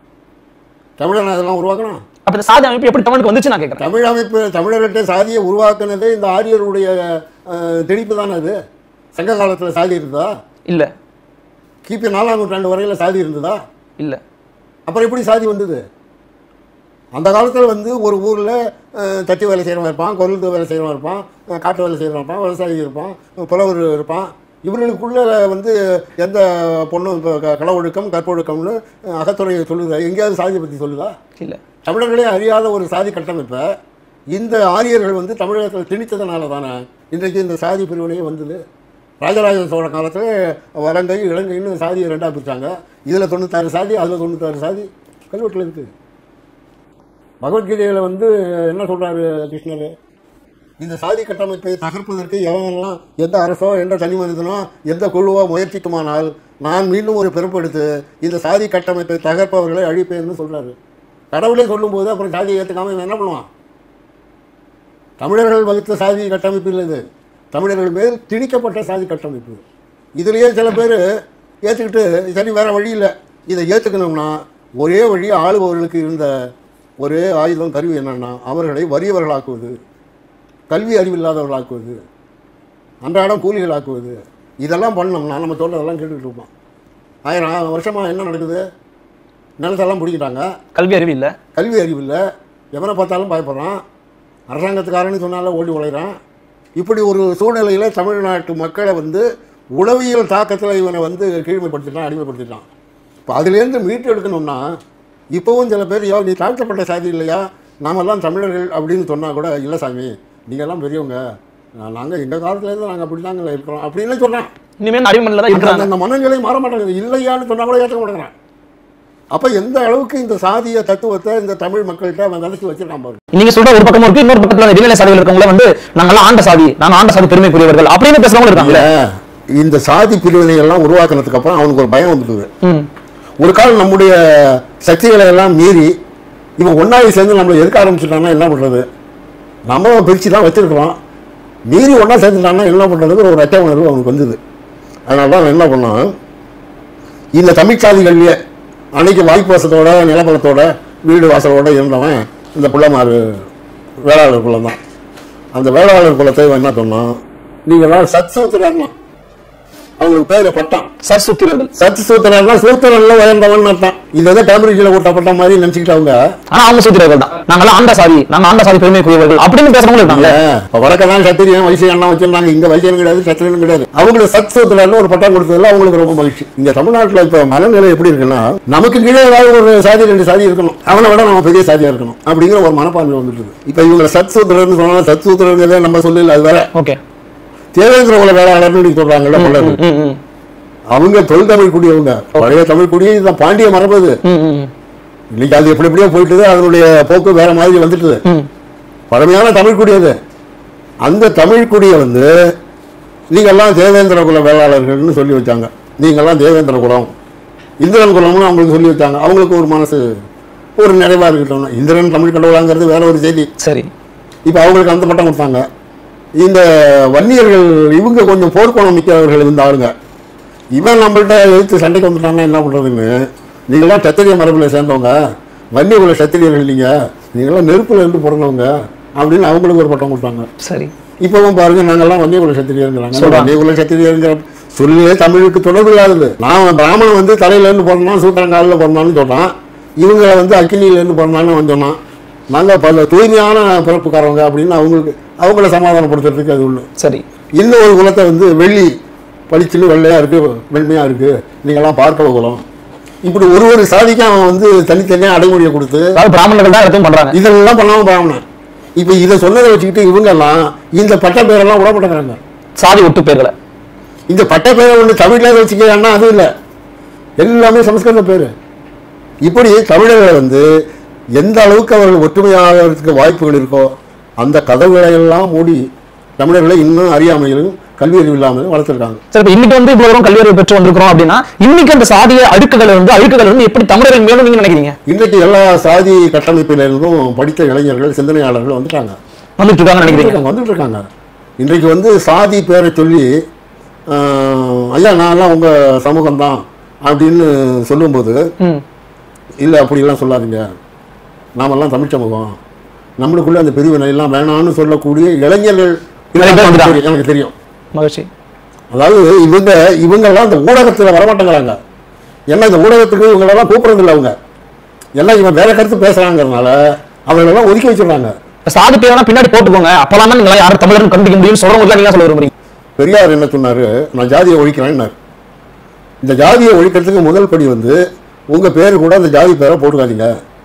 தமிழனா அதெல்லாம் உருவாக்கணும். அப்போ இந்த சாதி அமைப்பு எப்படி தமிழுக்கு வந்துச்சு நான் கேட்குறேன். தமிழ் அமைப்பு தமிழர்கிட்ட சாதியை உருவாக்குனதே இந்த ஆரியருடைய திணிப்பு தானே. அது சங்க காலத்தில் சாதி இருந்ததா? இல்லை. கிபி நாலாம் நூற்றாண்டு வரையில் சாதி இருந்ததா? இல்லை. அப்புறம் எப்படி சாதி வந்தது? அந்த காலத்தில் வந்து ஒரு ஊரில் தட்டி வேலை செய்கிறவன் இருப்பான், கொல்லுது வேலை செய்கிறவன் இருப்பான், காட்டு வேலை செய்கிறவன் இருப்பான், விவசாயி இருப்பான், புலவர் இருப்பான். இவர்களுக்குள்ளே வந்து எந்த பொண்ணும் இப்போ களவொழுக்கம் கற்பொழுக்கம்னு அகத்துறை சொல்லுதா? எங்கேயாவது சாதியை பற்றி சொல்லுதா? இல்லை. தமிழர்களே அறியாத ஒரு சாதி கட்டமைப்பை இந்த ஆரியர்கள் வந்து தமிழகத்தில் திணித்ததுனால தானே இன்றைக்கு இந்த சாதி பிரிவினையே வந்தது. ராஜராஜ சோழ காலத்தில் வலங்கை இலங்கைன்னு சாதியை ரெண்டாக பிரித்தாங்க. இதில் தொண்ணூத்தாறு சாதி, அதில் தொண்ணூத்தாறு சாதி கல்வெட்டில் இருக்குது. பகவத்கீதையில் வந்து என்ன சொல்கிறாரு கிருஷ்ணர்? இந்த சாதி கட்டமைப்பை தகர்ப்பதற்கு எவனெல்லாம் எந்த அரசோ எந்த தனி மனிதனோ எந்த குழுவோ முயற்சிக்குமானால் நான் மீண்டும் ஒரு பிறப்பெடுத்து இந்த சாதி கட்டமைப்பை தகர்ப்பவர்களை அழிப்பேன்னு சொல்கிறாரு. கடவுளே சொல்லும்போது அப்புறம் சாதியை ஏற்றுக்காம இவன் என்ன பண்ணுவான்? தமிழர்கள் வகுத்த சாதி கட்டமைப்பு இல்லை, இது தமிழர்கள் மேல் திணிக்கப்பட்ட சாதி கட்டமைப்பு. இதுலேயே சில பேர் ஏற்றுக்கிட்டு சரி வேறு வழி இல்லை, இதை ஏற்றுக்கணும்னா ஒரே வழி ஆளுபவர்களுக்கு இருந்த ஒரே ஆயுதம் கருவி என்னென்னா அவர்களை வறியவர்களாக்குவது, கல்வி அறிவில்லாதவர்களாக்குவது, அன்றாடம் கூலிகளாக்குவது. இதெல்லாம் பண்ணோம்னா நம்ம தோட்டத்தெல்லாம் கேட்டுக்கிட்டு இருப்போம். ஆயிரம் வருஷமாக என்ன நடக்குது? நிலத்தெல்லாம் பிடிக்கிட்டாங்க. கல்வி அறிவு இல்லை, கல்வி அறிவு இல்லை, எவனை பார்த்தாலும் பயப்படுறான், அரசாங்கத்துக்காரன்னு சொன்னாலும் ஓடி உழைகிறான். இப்படி ஒரு சூழ்நிலையில் தமிழ்நாட்டு மக்களை வந்து உளவியல் தாக்கத்தில் இவனை வந்து கீழ்மைப்படுத்திட்டான், அடிமைப்படுத்திட்டான். இப்போ அதுலேருந்து மீட்டு எடுக்கணும்னா இப்போவும் சில பேர் யோ நீ தாழ்த்தப்பட்ட சாதி இல்லையா, நாமெல்லாம் தமிழர்கள் அப்படின்னு சொன்னால் கூட இல்லை சாமி நீங்கள்லாம் பெரியவங்க, நாங்கள் எங்கள் காலத்துலேருந்து நாங்கள் அப்படி தாங்க இருக்கிறோம் அப்படின்னு சொன்னேன். இனிமேல் அடிமனில் தான் இருக்கிறாங்க. அந்த மனநிலை மாற மாட்டேங்குது. இல்லையான்னு சொன்னால் கூட ஏற்க மாட்டேங்கிறேன். அப்போ எந்த அளவுக்கு இந்த சாதிய தத்துவத்தை இந்த தமிழ் மக்கள்கிட்ட அவன் விதைச்சு வச்சிருக்கான் பாருங்க. நீங்க சொல்ற ஒரு பக்கம் இருக்கு, இன்னொரு பக்கத்தில் இடைநிலை சாதிகள் இருக்கவங்கள வந்து நாங்கள்லாம் ஆண்ட சாதி, நாங்கள் ஆண்ட சாதி பெருமைக்குரியவர்கள் அப்படின்னு பேசுறவங்க இருக்காங்க. இந்த சாதி பிரிவினை எல்லாம் உருவாக்குனதுக்கு அப்புறம் அவனுக்கு ஒரு பயம் வந்துடுது. ஒரு காலம் நம்முடைய சக்திகளை எல்லாம் மீறி இவன் ஒன்னாவது சேர்ந்து நம்மளை எதுக்க ஆரம்பிச்சுட்டான்னா என்ன பண்றது? நம்ம பிரிச்சு தான் வச்சிருக்கிறோம், மீறி ஒன்றா சேர்ந்துட்டான்னா என்ன பண்ணுறதுக்கு ஒரு அச்ச உணர்வு அவனுக்கு வந்தது. அதனால தான் அவன் என்ன பண்ணான், இந்த தமிழ் சாதிகள்லேயே அன்னைக்கு வாய்ப்பாசத்தோட நிலப்பலத்தோட வீடு வாசலோட இருந்தவன் இந்த பிள்ளைமாறு வேளாளர் குலம் தான். அந்த வேளாளர் குலத்தை என்ன சொன்னான், நீங்கள்லாம் சத் சூத்திரர்னா அவங்களுக்கு பேரு பட்டம் சத்சூத்திரர்கள். சத்து சூத்திரன்னா சூத்திரன்ல உயர்ந்தவன் அர்த்தம். இது வந்து கேம்பிரிட்ஜ்ல கூட்டப்பட்ட மாதிரி நினைச்சுக்கிட்டு அவங்க. ஆனா அவங்க சூத்திரர்கள் தான். நாங்களாம் ஆண்ட சாதி, நாங்க ஆண்ட சாதி பெருமைக்குரியவர்கள் அப்படின்னு பேசுறவங்க இருக்காங்க. வழக்கதான் சத்திரியன் வைசியம் எல்லாம் வச்சிருந்தாங்க. இங்க வைசியம் கிடையாது, சத்திரியன் கிடையாது. அவங்களுக்கு சத் சூத்திரன்னு ஒரு பட்டம் கொடுத்ததுல அவங்களுக்கு ரொம்ப மகிழ்ச்சி. இங்க தமிழ்நாட்டுல இப்ப மனநிலை எப்படி இருக்குன்னா, நமக்கு கீழே ஏதாவது ஒரு சாதி ரெண்டு சாதி இருக்கணும், அவனை விட நம்ம பெரிய சாதியா இருக்கணும் அப்படிங்கிற ஒரு மனப்பான்மை வந்துட்டு. இப்ப இவங்க சத் சூத்திரன்னு சொன்னா சத் சூத்திரங்கிறத நம்ம சொல்லல, அது வேற. ஓகே. தேவேந்திர குல வேளாளர்னு சொல்றாங்கல்ல, அவங்க தொல் தமிழ் குடியவங்க. பழைய தமிழ் குடியை இதுதான் பாண்டிய மரபது. இன்னைக்கு அது எப்படி எப்படியோ போயிட்டு அதனுடைய போக்கு வேற மாதிரி வந்துட்டு. பழமையான தமிழ் குடி அது. அந்த தமிழ் குடியை வந்து நீங்கெல்லாம் தேவேந்திர குல வேளாளர்கள்னு சொல்லி வச்சாங்க. நீங்கெல்லாம் தேவேந்திர குலம், இந்திரன் குலம்னு அவங்களுக்கு சொல்லி வச்சாங்க. அவங்களுக்கு ஒரு மனசு ஒரு நிறைவா இருக்கட்டும். இந்திரன் தமிழ் கடவுளாங்கிறது வேற ஒரு செய்தி. சரி, இப்ப அவங்களுக்கு அந்த பட்டம் கொடுத்தாங்க. இந்த வன்னியர்கள் இவங்க கொஞ்சம் போர்க்குணம் மிக்கவர்கள் இருந்தாருங்க. இவன் நம்மள்ட்ட எழுத்து சண்டைக்கு வந்துட்டாங்கன்னா என்ன பண்றதுன்னு, நீங்களாம் சத்திரிய மரபில் சேர்ந்தவங்க, வன்னியகுல சத்திரியர்கள், நீங்க நீங்களாம் நெருப்புல இருந்து பிறந்தவங்க அப்படின்னு அவங்களுக்கு ஒரு பட்டம் கொடுத்தாங்க. சரி, இப்பவும் பாருங்க, நாங்கெல்லாம் வன்னியகுல சத்திரியருங்கிறாங்க. வன்னியகுல சத்திரியருங்கிற சொல்லே தமிழுக்கு தொடர்பு இல்லாதது. நான் பிராமணன் வந்து தலையில இருந்து பிறந்தான், சூத்திரங்காலில் பிறந்தான்னு சொல்றான். இவங்க வந்து அக்கினியில இருந்து பிறந்தான்னு வந்தோம்னா நாங்க பல தூய்மையான பிறப்புக்காரவங்க அப்படின்னு அவங்களுக்கு அவங்கள சமாதானப்படுத்துறதுக்கு அது உள்ள. சரி, இன்னும் ஒரு குலத்தை வந்து வெள்ளி பளிச்சுன்னு வெள்ளையா இருக்கு, வெண்மையா இருக்கு, நீங்கெல்லாம் பார்க்கவ குலம், இப்படி ஒரு ஒரு சாதிக்கும் அவன் வந்து தனித்தனியா அடைமொழியை கொடுத்து பிராமணர்கள் தான் எதுவும் பண்றாங்க. இதெல்லாம் பண்ணாம பிராமணன். இப்ப இதை சொன்னதை வச்சுக்கிட்டு இவங்க எல்லாம் இந்த பட்ட பேரெல்லாம் விட மாட்டேங்கிறாங்க, சாதி ஒட்டு பேர்களை. இந்த பட்ட பேரை ஒன்று தமிழ்ல வச்சுக்கிறான்னா அது இல்லை, எல்லாமே சமஸ்கிருத பேரு. இப்படி தமிழர்களை வந்து எந்த அளவுக்கு அவர்கள் ஒற்றுமையாகிறதுக்கு வாய்ப்புகள் இருக்கோ அந்த கதவுகளை எல்லாம் மூடி தமிழர்களை இன்னும் அறியாமையிலும் கல்வி அறிவு இல்லாமல் வளர்த்துருக்காங்க. சரி, இப்ப இன்னைக்கு வந்து இவ்வளவு கல்வி அறிவு பெற்று வந்திருக்கிறோம் அப்படின்னா இன்னைக்கு அந்த சாதிய அடுக்குகள் வந்து அழுக்குகள் வந்து எப்படி தமிழர்கள் மேலும் நீங்க நினைக்கிறீங்க? இன்றைக்கு எல்லா சாதி கட்டமைப்பில இருந்தும் படித்த இளைஞர்கள் சிந்தனையாளர்கள் வந்துட்டாங்க, வந்துட்டு இருக்காங்க நினைக்கிறீங்க? வந்துட்டு இருக்காங்க. இன்றைக்கு வந்து சாதி பேரை சொல்லி ஐயா நான்லாம் உங்க சமூகம் தான் அப்படின்னு சொல்லும்போது, இல்லை அப்படிலாம் சொல்லாதீங்க, நாமெல்லாம் தமிழ் சமூகம், நம்மளுக்குள்ள அந்த பிரிவினை எல்லாம் வேணாம்னு சொல்லக்கூடிய இளைஞர்கள் எனக்கு தெரியும். மகிழ்ச்சி. அதாவது இவங்க இவங்கெல்லாம் இந்த ஊடகத்தில் வரமாட்டேங்கிறாங்க. ஏன்னா இந்த ஊடகத்துக்கு இவங்களெல்லாம் கூப்பிடுறது இல்லை. அவங்க எல்லாம் இவன் வேற கருத்து பேசுறாங்கிறதுனால அவங்களெல்லாம் ஒதுக்கி வச்சிடறாங்க. சாதி பேரெல்லாம் பின்னாடி போட்டுக்கோங்க, அப்பெல்லாம் நீங்க யாரும் தமிழர்னு கண்டுபிடிக்க முடியும்னு சொல்றவங்க நீங்க சொல்ல விரும்புறீங்க. பெரியார் என்ன சொன்னாரு, நான் ஜாதியை ஒழிக்கிறேன்னு. இந்த ஜாதியை ஒழிக்கிறதுக்கு முதல் படி வந்து உங்க பேரு கூட அந்த ஜாதி பேரை போட்டுக்காதீங்க,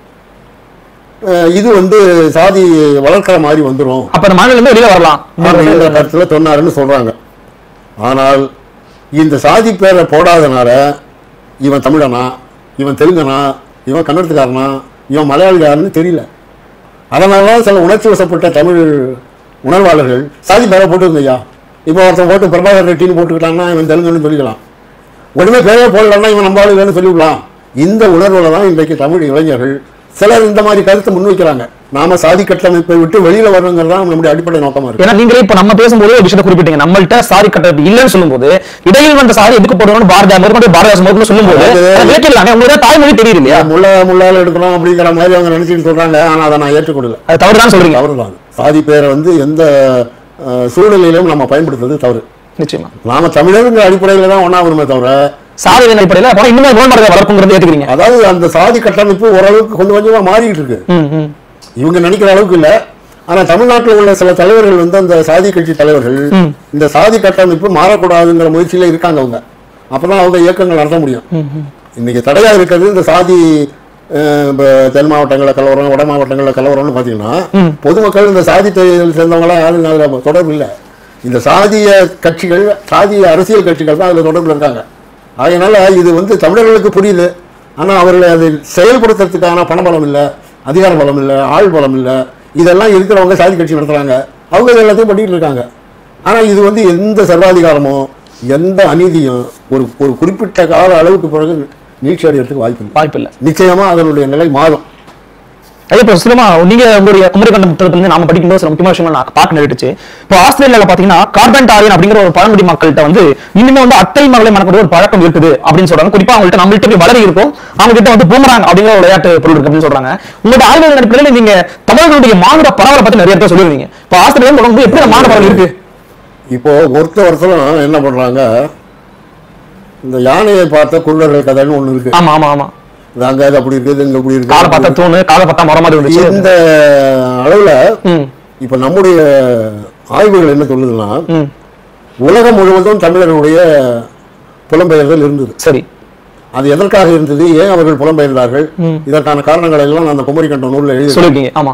இது வந்து சாதி வளர்க்கிற மாதிரி வந்துடும், அப்ப அந்த மாநிலம் வெளியில வரலாம் அப்படிங்கிற கருத்துல சொன்னாருன்னு சொல்றாங்க. ஆனால் இந்த சாதி பேரை போடாதனால இவன் தமிழனா, இவன் தெலுங்கனா, இவன் கன்னடத்துக்காரனா, இவன் மலையாளிக்காரன்னு தெரியல. அதனால சில உணர்ச்சி வசப்பட்ட தமிழ் உணர்வாளர்கள் சாதி பேரை போட்டுருந்தையா, இப்போ ஒருத்தன் போட்டு பிரபாகர் ரெட்டின்னு போட்டுக்கிட்டான்னா இவன் தெலுங்குன்னு சொல்லிக்கலாம், உடனே பேரே போடலன்னா இவன் நம்பாளுன்னு சொல்லிவிடலாம். இந்த உணர்வுல தான் இன்றைக்கு தமிழ் இளைஞர்கள் சிலர் இந்த மாதிரி கருத்தை முன்வைக்கிறாங்க. நாம சாதி கட்டமைப்பை விட்டு வெளியில வரணுங்கிறது தான் நம்முடைய அடிப்படை நோக்கமா இருக்கு. ஏன்னா நீங்களே இப்ப நம்ம பேசும்போது ஒரு விஷயத்தை குறிப்பிட்டீங்க, நம்மள்ட்ட சாதி கட்டமைப்பு இல்லைன்னு சொல்லும்போது இடையில் வந்த சாதி எதுக்கு போடணும்னு பாரதியார் முதற்கொண்டு பாரதியார் முதற்கொண்டு சொல்லும்போது உங்களுக்கு தாய்மொழி தெரியுது இல்லையா, முள்ள முள்ளால எடுக்கணும் அப்படிங்கிற மாதிரி அவங்க நினைச்சிட்டு சொல்றாங்க. ஆனா அதை நான் ஏற்றுக்கொள்ளல, அது தவறு தான் சொல்றீங்க. தவறுதான். சாதி பேரை வந்து எந்த சூழ்நிலையிலும் நம்ம பயன்படுத்துறது தவறு. நிச்சயமா நாம தமிழருங்கிற அடிப்படையில தான் ஒன்னா வருமே தவிர சாதியின் அடிப்படையில் இன்னுமே முரண்பாடுகளை வளர்க்குங்கிறது ஏற்றுக்கிறீங்க. அதாவது அந்த சாதி கட்டமைப்பு ஓரளவுக்கு கொஞ்சம் கொஞ்சமா மாறிட்டு இருக்கு, இவங்க நினைக்கிற அளவுக்கு இல்ல. ஆனா தமிழ்நாட்டில் உள்ள சில தலைவர்கள் வந்து அந்த சாதி கட்சி தலைவர்கள் இந்த சாதி கட்டமைப்பு மாறக்கூடாதுங்கிற முயற்சியில இருக்காங்க. அவங்க அப்பதான் அவங்க இயக்கங்கள் நடத்த முடியும். இன்னைக்கு தடையா இருக்கிறது இந்த சாதி தென் மாவட்டங்களில் கலவரம், வட மாவட்டங்களில் கலவரம்னு பாத்தீங்கன்னா பொதுமக்கள் இந்த சாதி சேர்ந்தவங்களாம் யாரும் தொடர்பு இல்லை. இந்த சாதிய கட்சிகள், சாதிய அரசியல் கட்சிகள் தான் அதுல தொடர்புல இருக்காங்க. அதனால இது வந்து தமிழர்களுக்கு புரியுது, ஆனா அவர்களை அதை செயல்படுத்துறதுக்கான பண பலம் இல்லை, அதிகார பலம் இல்லை, ஆள் பலம் இல்லை. இதெல்லாம் இருக்கிறவங்க சாதி கட்சி நடத்துறாங்க, அவங்க எல்லாத்தையும் பண்ணிட்டு இருக்காங்க. ஆனா இது வந்து எந்த சர்வாதிகாரமோ எந்த அநீதியும் ஒரு ஒரு குறிப்பிட்ட கால அளவுக்கு பிறகு நீட்சி அடைகிறதுக்கு வாய்ப்பு வாய்ப்பு இல்லை. நிச்சயமா அதனுடைய நிலை மாறும். அதே இப்போ சினிமா நீங்க உங்களுடைய குமரிக்கண்டம் புத்தகத்துல நாம படிக்கும்போது சில முக்கியமான விஷயங்கள் நான் பார்க்க நேரிட்டுச்சு. இப்போ ஆஸ்திரேலியாவில் பாத்தீங்கன்னா கார்பென்டாரியன் அப்படிங்கிற ஒரு பழங்குடி மக்கள்கிட்ட வந்து இன்னுமே வந்து அத்தை மகளை மனக்கூடிய ஒரு பழக்கம் இருக்குது அப்படின்னு சொல்றாங்க. குறிப்பா அவங்கள்ட்ட நம்மள்ட்ட போய் வளரி இருக்கும், அவங்க கிட்ட வந்து பூமராங் அப்படிங்கிற ஒரு விளையாட்டு பொருள் இருக்கு அப்படின்னு சொல்றாங்க. உங்களோட ஆய்வுகள் அடிப்படையில் நீங்க தமிழர்களுடைய மாநில பரவலை பத்தி நிறைய பேர் சொல்லிருந்தீங்க. இப்போ ஆஸ்திரேலியா எப்படி மாநில பரவல் இருக்கு? இப்போ ஒருத்த ஒருத்தரும் என்ன பண்றாங்க, இந்த யானையை பார்த்த குருடர்கள் கதைன்னு ஒண்ணு இருக்கு. ஆமா ஆமா ஆமா. அங்க அது அப்படி இருக்குது, இங்க அப்படி இருக்கு. காலை பார்த்தா தூணு, காலை பார்த்தா மரம் மாதிரி இருந்துச்சு. இந்த அளவுல இப்ப நம்முடைய ஆய்வுகள் என்ன சொல்லுதுன்னா, உலகம் முழுவதும் தமிழர்களுடைய புலம்பெயர்தல் இருந்தது. சரி, அது எதற்காக இருந்தது, ஏன் அவர்கள் புலம்பெயர்ந்தார்கள், இதற்கான காரணங்கள் எல்லாம் அந்த குமரி கண்ட நூலில் எழுதி சொல்லிருக்கீங்க. ஆமா.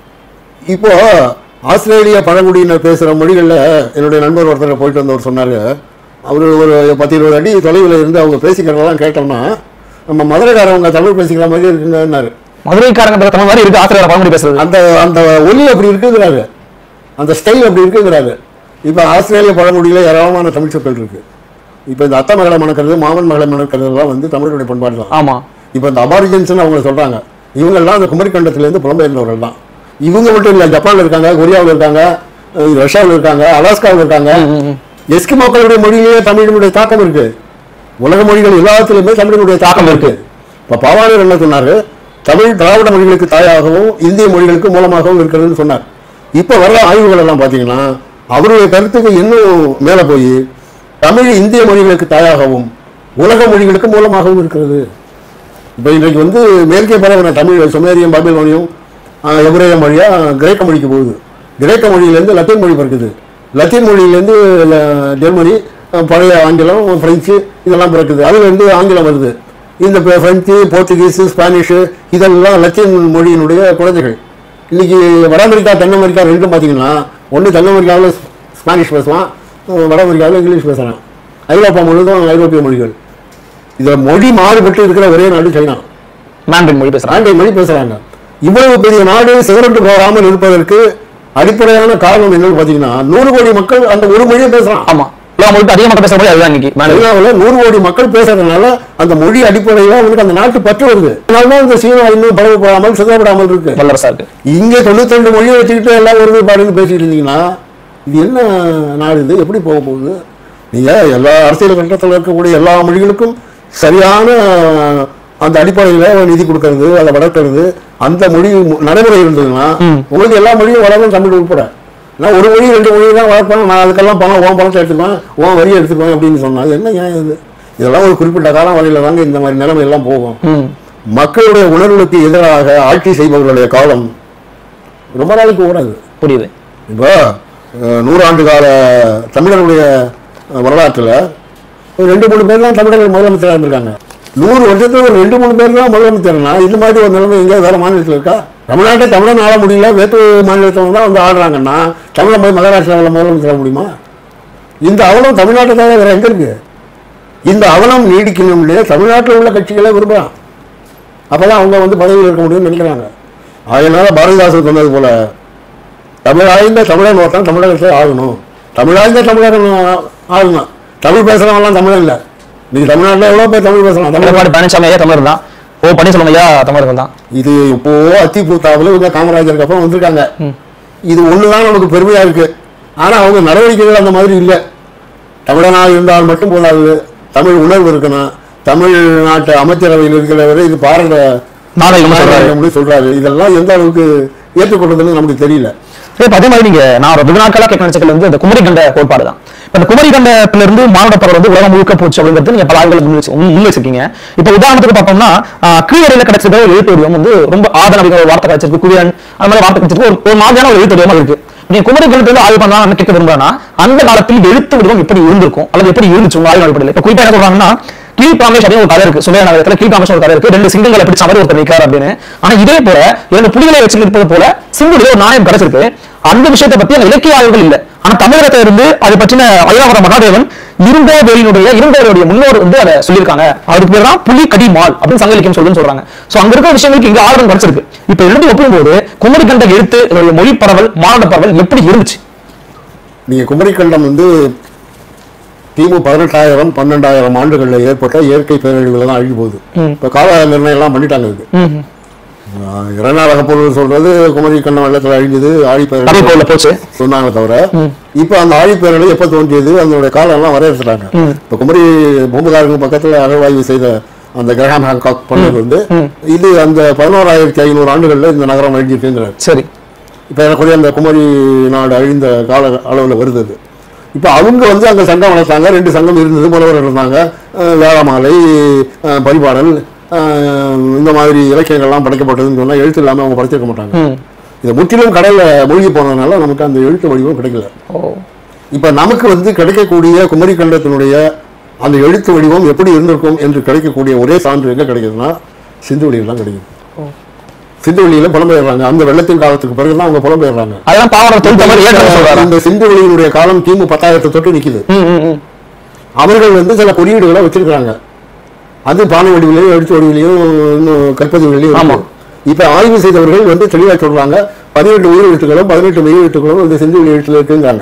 இப்போ ஆஸ்திரேலியா பழங்குடியினர் பேசுகிற மொழிகளில் என்னுடைய நண்பர் ஒருத்தர் போயிட்டு வந்தவர் சொன்னார், அவர் ஒரு பத்து இருபது அடி தொலைவில் இருந்து அவங்க பேசிக்கிறதெல்லாம் கேட்டோம்னா நம்ம மதுரைக்காரவங்க தமிழ் பேசிக்கிற மாதிரி இருக்குங்கன்னாரு. மதுரைக்காரங்க தமிழ் மாதிரி இருக்கு ஆஸ்திரேலியா பழங்குடி பேசுறது. அந்த அந்த ஒலி அப்படி இருக்குங்கிறாரு, அந்த ஸ்டைல் அப்படி இருக்குங்கிறாரு. இப்போ ஆஸ்திரேலியா பழங்குடியில் ஏராளமான தமிழ் சொற்கள் இருக்கு. இப்போ இந்த அத்தை மகளை மணக்கிறது, மாமன் மகளை மணக்கிறதுலாம் வந்து தமிழருடைய பண்பாடு தான். ஆமா. இப்போ இந்த அபாரிஜன்ஸ்னு அவங்க சொல்றாங்க, இவங்கெல்லாம் அந்த குமரிக்கண்டத்திலேருந்து புலம்பெயர்ந்தவர்கள் தான். இவங்க மட்டும் இல்லை, ஜப்பான்ல இருக்காங்க, கொரியாவில் இருக்காங்க, ரஷ்யாவில் இருக்காங்க, அலாஸ்காவில் இருக்காங்க. எஸ்கிமோக்களுடைய மொழியிலேயே தமிழினுடைய தாக்கம் இருக்கு. உலக மொழிகள் எல்லாத்திலுமே தமிழினுடைய தாக்கம் இருக்கு. இப்போ பாவாணர் என்ன சொன்னாரு, தமிழ் திராவிட மொழிகளுக்கு தாயாகவும் இந்திய மொழிகளுக்கு மூலமாகவும் இருக்கிறதுன்னு சொன்னார். இப்போ வர்ற ஆய்வுகள் எல்லாம் பார்த்தீங்கன்னா அவருடைய கருத்துக்கு இன்னும் மேலே போய் தமிழ் இந்திய மொழிகளுக்கு தாயாகவும் உலக மொழிகளுக்கு மூலமாகவும் இருக்கிறது. இப்போ இன்றைக்கு வந்து மேற்கே பரவன தமிழ் சுமேரியம், பாபிலோனியம், எபிரேய மொழியா கிரேக்க மொழிக்கு போகுது. கிரேக்க மொழியிலேருந்து லத்தீன் மொழி பிறக்குது. லத்தீன் மொழியிலேருந்து ஜெர்மனி, பழைய ஆங்கிலம், பிரெஞ்சு இதெல்லாம் பிறக்குது. அதுலேருந்து ஆங்கிலம் வருது. இந்த பிரெஞ்சு, போர்ச்சுகீஸு, ஸ்பானிஷு இதெல்லாம் லத்தீன் மொழியினுடைய குழந்தைகள். இன்னைக்கு வட அமெரிக்கா, தென் அமெரிக்கா ரெண்டும் பார்த்தீங்கன்னா ஒன்று தென் அமெரிக்காவில் ஸ்பானிஷ் பேசுவான், வட அமெரிக்காவில் இங்கிலீஷ் பேசுகிறான். ஐரோப்பா முழுவதும் ஐரோப்பிய மொழிகள். இதில் மொழி மாறுபட்டு இருக்கிற ஒரே நாடு சைனா. மாண்ட்ரின் மொழி பேசுகிறாங்க. மாண்ட்ரின் மொழி பேசுகிறாங்க. இவ்வளவு பெரிய நாடு சிகரெட்டு போகாமல் இருப்பதற்கு அடிப்படையான காரணம் என்னன்னு பார்த்தீங்கன்னா, நூறு கோடி மக்கள் அந்த ஒரு மொழியை பேசுகிறான். ஆமாம், அதிக மக்கள் பேசுற மொழி அதுதான். இன்னைக்கு சைனாவில் நூறு கோடி மக்கள் பேசுறதுனால அந்த மொழி அடிப்படையில் அவனுக்கு அந்த நாட்டு பற்று வருது. அதனால்தான் இந்த சீனா இன்னும் பரவப்படாமல் சிதறப்படாமல் இருக்கு. வல்லரசா இருக்கு. இங்கே தொண்ணூத்தி ரெண்டு மொழியை வச்சுக்கிட்டு எல்லாம் ஒருமைப்பாடுன்னு பேசிட்டு இருந்தீங்கன்னா இது என்ன நாடு, இது எப்படி போக போகுது? நீங்க எல்லா அரசியல் கட்டத்தில் இருக்கக்கூடிய எல்லா மொழிகளுக்கும் சரியான அந்த அடிப்படையில் நிதி கொடுக்கறது, அதை வளர்க்கறது, அந்த மொழி நடைமுறை இருந்ததுன்னா உங்களுக்கு எல்லா மொழியும் வளரும், தமிழ் உட்பட. நான் ஒரு மொழி ரெண்டு மொழி தான் வளர்ப்பேன், நான் அதுக்கெல்லாம் பணம் ஓன் பணத்தை எடுத்துக்குவேன், ஓன் வரியை எடுத்துக்குவேன் அப்படின்னு சொன்னால் என்ன நியாயம் இது? இதெல்லாம் ஒரு குறிப்பிட்ட காலம் வரையில தாங்க இந்த மாதிரி நிலைமை எல்லாம் போகும். மக்களுடைய உணர்வுகளுக்கு எதிராக ஆட்சி செய்பவர்களுடைய காலம் ரொம்ப நாளைக்கு ஓடாது. புரியுது. இப்போ நூறாண்டு கால தமிழர்களுடைய வரலாற்றில் ஒரு ரெண்டு மூணு பேர் தான் தமிழர்கள் முதலமைச்சராக இருந்திருக்காங்க. நூறு வருஷத்துல ஒரு ரெண்டு மூணு பேர் தான் முதலமைச்சர்னா இந்த மாதிரி ஒரு நிலைமை எங்கேயா வேற மாநிலத்தில் இருக்கா? தமிழ்நாட்டை தமிழன் ஆள முடியல, வேற்று மாநிலத்தில் தான் வந்து ஆடுறாங்கன்னா தமிழை போய் மகாராஷ்டிராவில் முதலமைச்சர் ஆக முடியுமா? இந்த அவலம் தமிழ்நாட்டை தான் வேற எங்க இருக்கு? இந்த அவலம் நீடிக்கணும் இல்லையா தமிழ்நாட்டில் உள்ள கட்சிகளை விரும்பலாம். அப்பதான் அவங்க வந்து பதவியில் இருக்க முடியும்னு நினைக்கிறாங்க. அதனால பாரதிதாசன் சொன்னது போல தமிழாய்ந்த தமிழன் ஒருத்தான் தமிழகத்தை ஆகணும், தமிழாய்ந்த தமிழகம் ஆகணும். தமிழ் பேசுறவங்கலாம் தமிழன் இல்லை. நீங்க தமிழ்நாட்டில் எவ்வளவு பேர் தமிழ் பேசலாம்? தமிழ்நாடு பழனிசாமி ஐயா தமிழர் தான், ஓ பன்னீர்செல்வம் ஐயா தமிழர்கள் தான். இது இப்போ அத்திபூத்தாவில் இவங்க காமராஜருக்கு அப்புறம் வந்திருக்காங்க. இது ஒண்ணுதான் நமக்கு பெருமையா இருக்கு. ஆனா அவங்க நடவடிக்கைகள் அந்த மாதிரி இல்லை. தமிழனாக இருந்தால் மட்டும் போதாது, தமிழ் உணர்வு இருக்கணும். தமிழ்நாட்டு அமைச்சரவையில் இருக்கிறவரை இது பாரத நாடகம் சொல்றாரு. இதெல்லாம் எந்த அளவுக்கு ஏற்றுக்கொள்றதுன்னு நமக்கு தெரியல. அதே மாதிரி நீங்க நான் ஒரு வெகு நாட்களா கேட்க நினைச்சது வந்து இந்த குமரி கண்ட கோட்பாடு தான். இந்த குமரி கண்டத்துல இருந்து மானுட பறவை வந்து உலகம் முழுக்க போச்சு அப்படிங்கிறது நீங்க பல ஆய்வுகள் முன் வச்சிருக்கீங்க. இப்ப உதாரணத்துக்கு பார்த்தோம்னா கீழறையில கிடைச்சிருக்க ஒரு எழுத்து வடிவம் வந்து ரொம்ப ஆதரவு ஒரு வார்த்தை கிடைச்சிருக்கு, குவியன் அந்த மாதிரி வார்த்தை கிடைச்சிருக்கு, ஒரு மாதிரியான ஒரு எழுத்து வடிவமா இருக்கு. நீங்க குமரி கண்டத்துல ஆய்வு பண்ணா என்ன கேட்க விரும்புறேன்னா, அந்த காலத்தில் எழுத்து வடிவம் எப்படி இருந்திருக்கும் அல்லது எப்படி இருந்துச்சு உங்க ஆய்வு அடிப்படையில்? இப்ப குறிப்பா என்ன சொல்றாங்கன்னா, கீழ்பாமேஷ் அப்படின்னு ஒரு கதை இருக்கு, சுமையா நகரத்துல கீழ்பாமேஷ் ஒரு கதை இருக்கு, ரெண்டு சிங்கங்களை பிடிச்ச மாதிரி ஒருத்தர் நிற்காரு அப்படின்னு. ஆனா இதே போல இரண்டு புலிகளை வச்சு இருப்பது போல சிங்குல ஒரு நாணயம் கிடைச்சிருக்கு. அந்த விஷயத்தை பத்தி அந்த இலக்கிய ஆய்வுகள் இல்லை. ஆனா தமிழகத்தை இருந்து அதை பற்றின ஐயாவரம் மகாதேவன் இருந்தோவேலினுடைய இருந்தோருடைய முன்னோர் வந்து அதை சொல்லியிருக்காங்க. அதுக்கு பேர் தான் புலி கடி மால் அப்படின்னு சங்க இலக்கியம் சொல்லுன்னு சொல்றாங்க. சோ அங்க இருக்கிற விஷயங்களுக்கு இங்க ஆர்வம் கிடைச்சிருக்கு. இப்ப எழுந்து ஒப்பும்போது குமரிக்கண்ட எழுத்து மொழி பரவல் மானுட பரவல் எப்படி இருந்துச்சு? நீங்க குமரிக்கண்டம் வந்து கிமு பதினெட்டாயிரம் பன்னெண்டாயிரம் ஆண்டுகளில் ஏற்பட்ட இயற்கை பேரழிவுகள் தான் அழிவு போகுது. இப்ப கால நிர்ணயம் எல்லாம் பண்ணிட்டாங்க. இதுக்கு இரண்டாவது அகப்பொருள் சொல்றது குமரி கண்டம் வெள்ளத்தில் அழிஞ்சது, ஆழிப்பேரலை போச்சு சொன்னாங்க தவிர இப்ப அந்த ஆழிப்பேரலை எப்ப தோன்றியது அதனுடைய காலம் எல்லாம் வரையறுத்துட்டாங்க. இப்ப குமரி பூம்புகாருக்கு பக்கத்துல அகழ்வாய்வு செய்த அந்த கிரஹாம் ஹான்காக் பண்ணது வந்து இது அந்த பதினோராயிரத்தி ஐநூறு ஆண்டுகள்ல இந்த நகரம் அழிஞ்சிருக்குங்கிறார். சரி, இப்ப எனக்குரிய அந்த குமரி நாடு அழிந்த கால அளவுல வருது. இப்போ அவங்க வந்து அங்கே சங்கம் வளர்த்தாங்க, ரெண்டு சங்கம் இருந்தது, புலவர்கள் இருந்தாங்க, வேளாமாலை, பரிபாடல், இந்த மாதிரி இலக்கியங்கள்லாம் படைக்கப்பட்டதுன்னு சொன்னால் எழுத்து இல்லாமல் அவங்க படிச்சிருக்க மாட்டாங்க. இதை முற்றிலும் கடலில் மூழ்கி போனதுனால நமக்கு அந்த எழுத்து வடிவம் கிடைக்கல. இப்போ நமக்கு வந்து கிடைக்கக்கூடிய குமரி கண்டத்தினுடைய அந்த எழுத்து வடிவம் எப்படி இருந்திருக்கும் என்று கிடைக்கக்கூடிய ஒரே சான்று எங்கே கிடைக்குதுன்னா சிந்து வெளியில் தான் கிடைக்கும். சிந்து வெளியில புலம்பெயர்றாங்க. அந்த வெள்ளத்தின் காலத்துக்கு பிறகுதான் அவங்க புலம்பெயர்றாங்க. அந்த சிந்து வெளியினுடைய காலம் கிமு பத்தாயிரத்தை தொட்டு நிக்குது. அவர்கள் வந்து சில குறியீடுகளை வச்சிருக்கிறாங்க. அது பானை வடிவிலையும் எழுத்து வடிவிலையும் இன்னும் கற்பதி வடிவிலையும். இப்ப ஆய்வு செய்தவர்கள் வந்து தெளிவா சொல்றாங்க, பதினெட்டு உயிர் எழுத்துக்களும் பதினெட்டு மெய் எழுத்துக்களும் இந்த சிந்து வெளி எழுத்துல இருக்குங்கிறாங்க.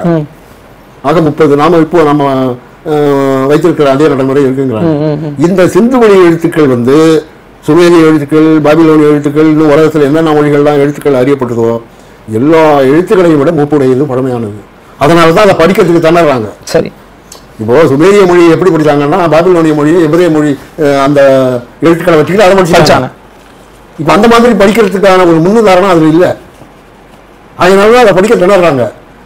ஆக முப்பது நாம இப்போ நம்ம வைத்திருக்கிற அதே நடைமுறை இருக்குங்கிறாங்க. இந்த சிந்து வெளி எழுத்துக்கள் வந்து சுமேரிய எழுத்துக்கள், பாபிலோனிய எழுத்துக்கள், இன்னும் உலகத்தில் என்னென்ன மொழிகள்லாம் எழுத்துக்கள் அறியப்பட்டதோ எல்லா எழுத்துக்களையும் விட மூப்புடையது பழமையானது. அதனால தான் அதை படிக்கிறதுக்கு திணறாங்க. சரி, இப்போ சுமேரிய மொழி எப்படி படிச்சாங்கன்னா பாபிலோனிய மொழி, எபிரேய மொழி அந்த எழுத்துக்களை வச்சுக்கிட்டு அதை படிச்சாங்க. இப்போ அந்த மாதிரி படிக்கிறதுக்கான ஒரு முன்னுதாரணம் அதில் இல்லை. அதனால தான் அதை படிக்க திணறாங்க.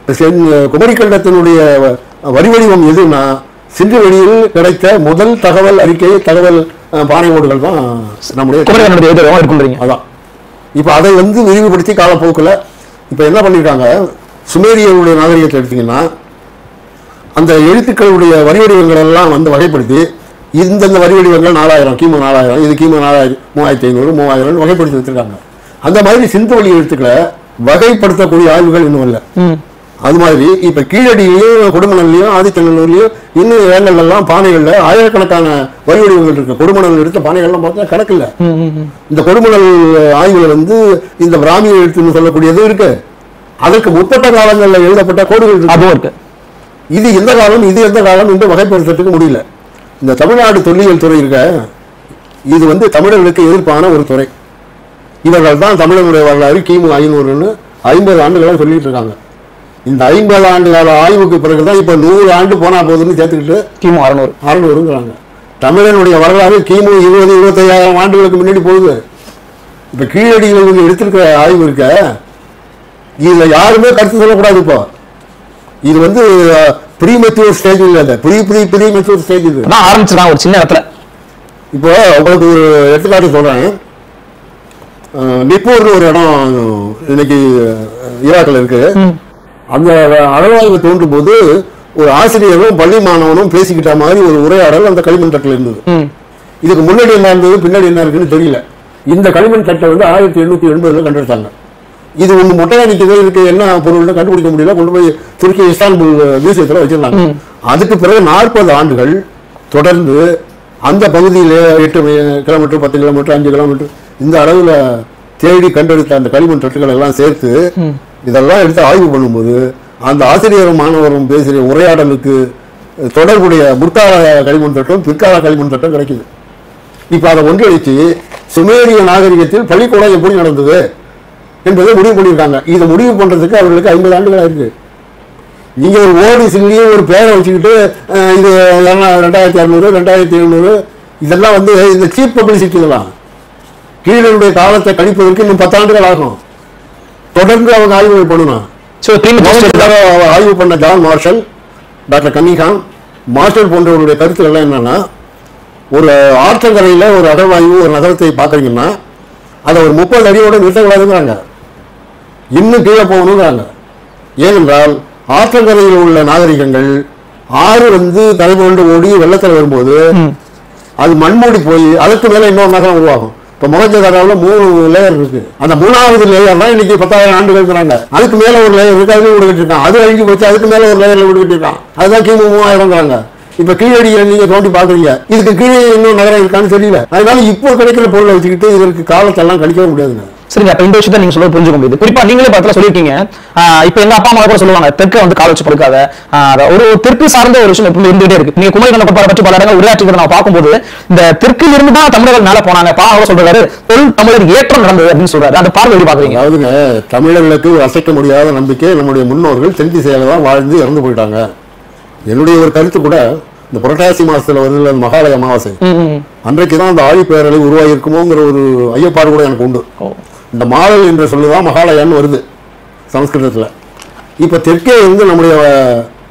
குமரி கண்டத்தினுடைய வரி வடிவம் எதுன்னா சிந்து வெளியில் கிடைத்த முதல் தகவல் அறிக்கை, தகவல் பானை ஓடுகள் தான் நம்முடைய அதான். இப்போ அதை வந்து விரிவுபடுத்தி காலப்போக்கில் இப்போ என்ன பண்ணியிருக்காங்க, சுமேரியர்களுடைய நாகரிகத்தை எடுத்தீங்கன்னா அந்த எழுத்துக்களுடைய வரி வடிவங்கள் எல்லாம் வந்து வகைப்படுத்தி இந்தந்த வரி வடிவங்கள் நாலாயிரம், கிமு நாலாயிரம், இது கிமு நாலாயிரம், மூவாயிரத்தி ஐநூறு, மூவாயிரம் வகைப்படுத்தி வச்சிருக்காங்க. அந்த மாதிரி சிந்து வழி எழுத்துக்களை வகைப்படுத்தக்கூடிய ஆய்வுகள் இன்னும் இல்லை. அது மாதிரி இப்ப கீழடியிலையும் கொடுமணல்லையும் ஆதித்தநல்லூர்லையும் இன்னும் இடங்கள்ல எல்லாம் பானைகள்ல ஆயிரக்கணக்கான வரி வடிவங்கள் இருக்கு. கொடுமணல் எடுத்த பானைகள்லாம் பார்த்தா கணக்கு இல்லை. இந்த கொடுமணல் ஆய்வுல வந்து இந்த பிராமிய எழுத்துன்னு சொல்லக்கூடியது இருக்கு. அதற்கு முற்பட்ட காலங்களில் எழுதப்பட்ட கோடுகள் இருக்கு. இது எந்த காலம், இது எந்த காலம் என்று வகைப்படுத்துறதுக்கு முடியல. இந்த தமிழ்நாடு தொல்லியல் துறை இருக்க, இது வந்து தமிழர்களுக்கு எதிர்ப்பான ஒரு துறை. இவர்கள் தான் தமிழனுடைய வரலாறு கிமு ஐநூறுன்னு ஐம்பது ஆண்டுகளாக சொல்லிட்டு இருக்காங்க. இந்த ஐம்பது ஆண்டு கால ஆய்வுக்கு பிறகுதான் இப்ப நூறு ஆண்டு போனா போதுன்னு சேர்த்துக்கிட்டு கிமு அறுநூறு அறுநூறுங்கிறாங்க. தமிழனுடைய வரலாறு கிமு இருபது இருபத்தி ஐயாயிரம் ஆண்டுகளுக்கு முன்னாடி போகுது. இப்ப கீழடியில் இவங்க எடுத்திருக்கிற ஆய்வு இருக்க, இதுல யாருமே கருத்து சொல்லக்கூடாது. இப்போ இது வந்து ப்ரீ மெச்சூர் ஸ்டேஜ் இல்லை, pre pre premature stage. இது ஆரம்பிச்சிருக்காங்க ஒரு சின்ன இடத்துல. இப்போ உங்களுக்கு ஒரு எடுத்துக்காட்டு சொல்றேன். நிப்பூர்னு ஒரு இடம் இன்னைக்கு ஈராக்கில் இருக்கு. அந்த அகழ்வாய்வு தோன்றும் போது ஒரு ஆசிரியரும் பள்ளி மாணவனும் பேசிக்கிட்ட மாதிரி ஒரு உரையாடல் அந்த களிமண் தட்டில் இருந்தது. இதுக்கு முன்னாடி என்ன இருந்தது, பின்னாடி என்ன இருக்குன்னு தெரியல. இந்த களிமண் தட்டை வந்து ஆயிரத்தி எண்ணூத்தி எண்பதுல கண்டெடுத்தாங்க. இது ஒண்ணு மொட்டையா நிற்கிறது, இதுக்கு என்ன பொருள்னு கண்டுபிடிக்க முடியல. கொண்டு போய் துருக்கி இஸ்தான்புல் மியூசியத்தில் வச்சிருந்தாங்க. அதுக்கு பிறகு நாற்பது ஆண்டுகள் தொடர்ந்து அந்த பகுதியில எட்டு கிலோமீட்டர், பத்து கிலோமீட்டர், அஞ்சு கிலோமீட்டர் இந்த அளவுல தேடி கண்டெடுத்த அந்த களிமண் தட்டுகள் எல்லாம் சேர்த்து இதெல்லாம் எடுத்து ஆய்வு பண்ணும்போது அந்த ஆசிரியரும் மாணவரும் பேசுகிற உரையாடலுக்கு தொடர்புடைய முற்கால களிமண் தட்டும் பிற்கால களிமண் தட்டும் கிடைக்குது. இப்ப அதை ஒன்றிணைச்சு சுமேரிய நாகரிகத்தில் பள்ளிக்கூடம் எப்படி நடந்தது என்பதை முடிவு பண்ணியிருக்காங்க. இதை முடிவு பண்றதுக்கு அவர்களுக்கு ஐம்பது ஆண்டுகள் இருக்கு. நீங்க ஒரு ஓடி சில்லியே ஒரு பேரை வச்சுக்கிட்டு இது ரெண்டாயிரத்தி அறுநூறு ரெண்டாயிரத்தி எழுநூறு இதெல்லாம் வந்து இந்த சீப் பப்ளிசிட்டி இதெல்லாம் கீழனுடைய காலத்தை கணிப்பதற்கு இன்னும் பத்தாண்டுகள் ஆகும். தொடர்ந்து அவங்க ஆய்வுகள் பண்ணணும். ஆய்வு பண்ண John Marshall, doctor Cunningham, Marshall போன்றவருடைய கருத்துக்கள் என்னன்னா, ஒரு ஆற்றங்கரையில் ஒரு அகழ்வாய்வு ஒரு நகரத்தை பார்க்குறீங்கன்னா அதை ஒரு முப்பது அடியோட நிறுத்தக்கூடாதுங்கிறாங்க, இன்னும் கீழே போகணுங்கிறாங்க. ஏனென்றால் ஆற்றங்கரையில் உள்ள நாகரிகங்கள் ஆறு வந்து தலைமுறை ஓடி வெள்ளத்தில் வரும்போது அது மண்மூடி போய் அதுக்கு மேலே இன்னொரு நகரம் உருவாகும். இப்போ மொஹஞ்சதாரோவில் மூணு லேயர் இருக்கு. அந்த மூணாவது லேயர் தான் இன்னைக்கு பத்தாயிரம் ஆண்டுகள் இருக்கிறாங்க. அதுக்கு மேல ஒரு லேயர் இருக்கு, அதுல விடுக்கிட்டு இருக்கான். அது அழிஞ்சு போச்சு, அதுக்கு மேல ஒரு லேயர்ல விடுக்கிட்டு இருக்கான். அதுதான் கிமு மூவாயிரம்ங்கிறாங்க. இப்ப கீழடியை நீங்க தோண்டி பாக்குறீங்க, இதுக்கு கீழே இன்னும் நகரம் இருக்கான்னு தெரியல. அதனால இப்போ கிடைக்கிற பொருளை வச்சுக்கிட்டு இதற்கு காலத்தெல்லாம் கழிக்கவே முடியாதுங்க. சரிங்க, அப்ப இந்த விஷயத்தை நீங்க சொல்ல புரிஞ்சுக்க முடியுது. குறிப்பா நீங்களே பார்த்து சொல்லிருக்கீங்க. இப்ப எங்க அப்பா அம்மா கூட சொல்லுவாங்க, தெற்க வந்து கால் வச்சு படுக்காத. ஒரு தெற்கு சார்ந்த ஒரு விஷயம் எப்பவுமே இருந்துகிட்டே இருக்கு. நீங்க குமரி கண்ட கோட்பாடு பற்றி பல இடங்கள் உரையாற்றுகிறத நான் பார்க்கும்போது இந்த தெற்கில் இருந்து தான் தமிழர்கள் மேல போனாங்க. பாவ சொல்றாரு தொழில் தமிழர் ஏற்றம் நடந்தது அப்படின்னு சொல்றாரு. அந்த பார்வை எப்படி பாக்குறீங்க? அதாவதுங்க, தமிழர்களுக்கு அசைக்க முடியாத நம்பிக்கை நம்முடைய முன்னோர்கள் தென் திசையில தான் வாழ்ந்து இறந்து போயிட்டாங்க. என்னுடைய ஒரு கருத்து கூட, இந்த புரட்டாசி மாசத்துல வருது மகாலய அமாவாசை அன்றைக்குதான் அந்த ஆழி பேரலை உருவாகி இருக்குமோங்கிற ஒரு ஐயப்பாடு கூட எனக்கு உண்டு. இந்த மாதல் என்ற சொல்லுதான் மகாலயான்னு வருது சமஸ்கிருதத்தில். இப்போ தெற்கே இருந்து நம்முடைய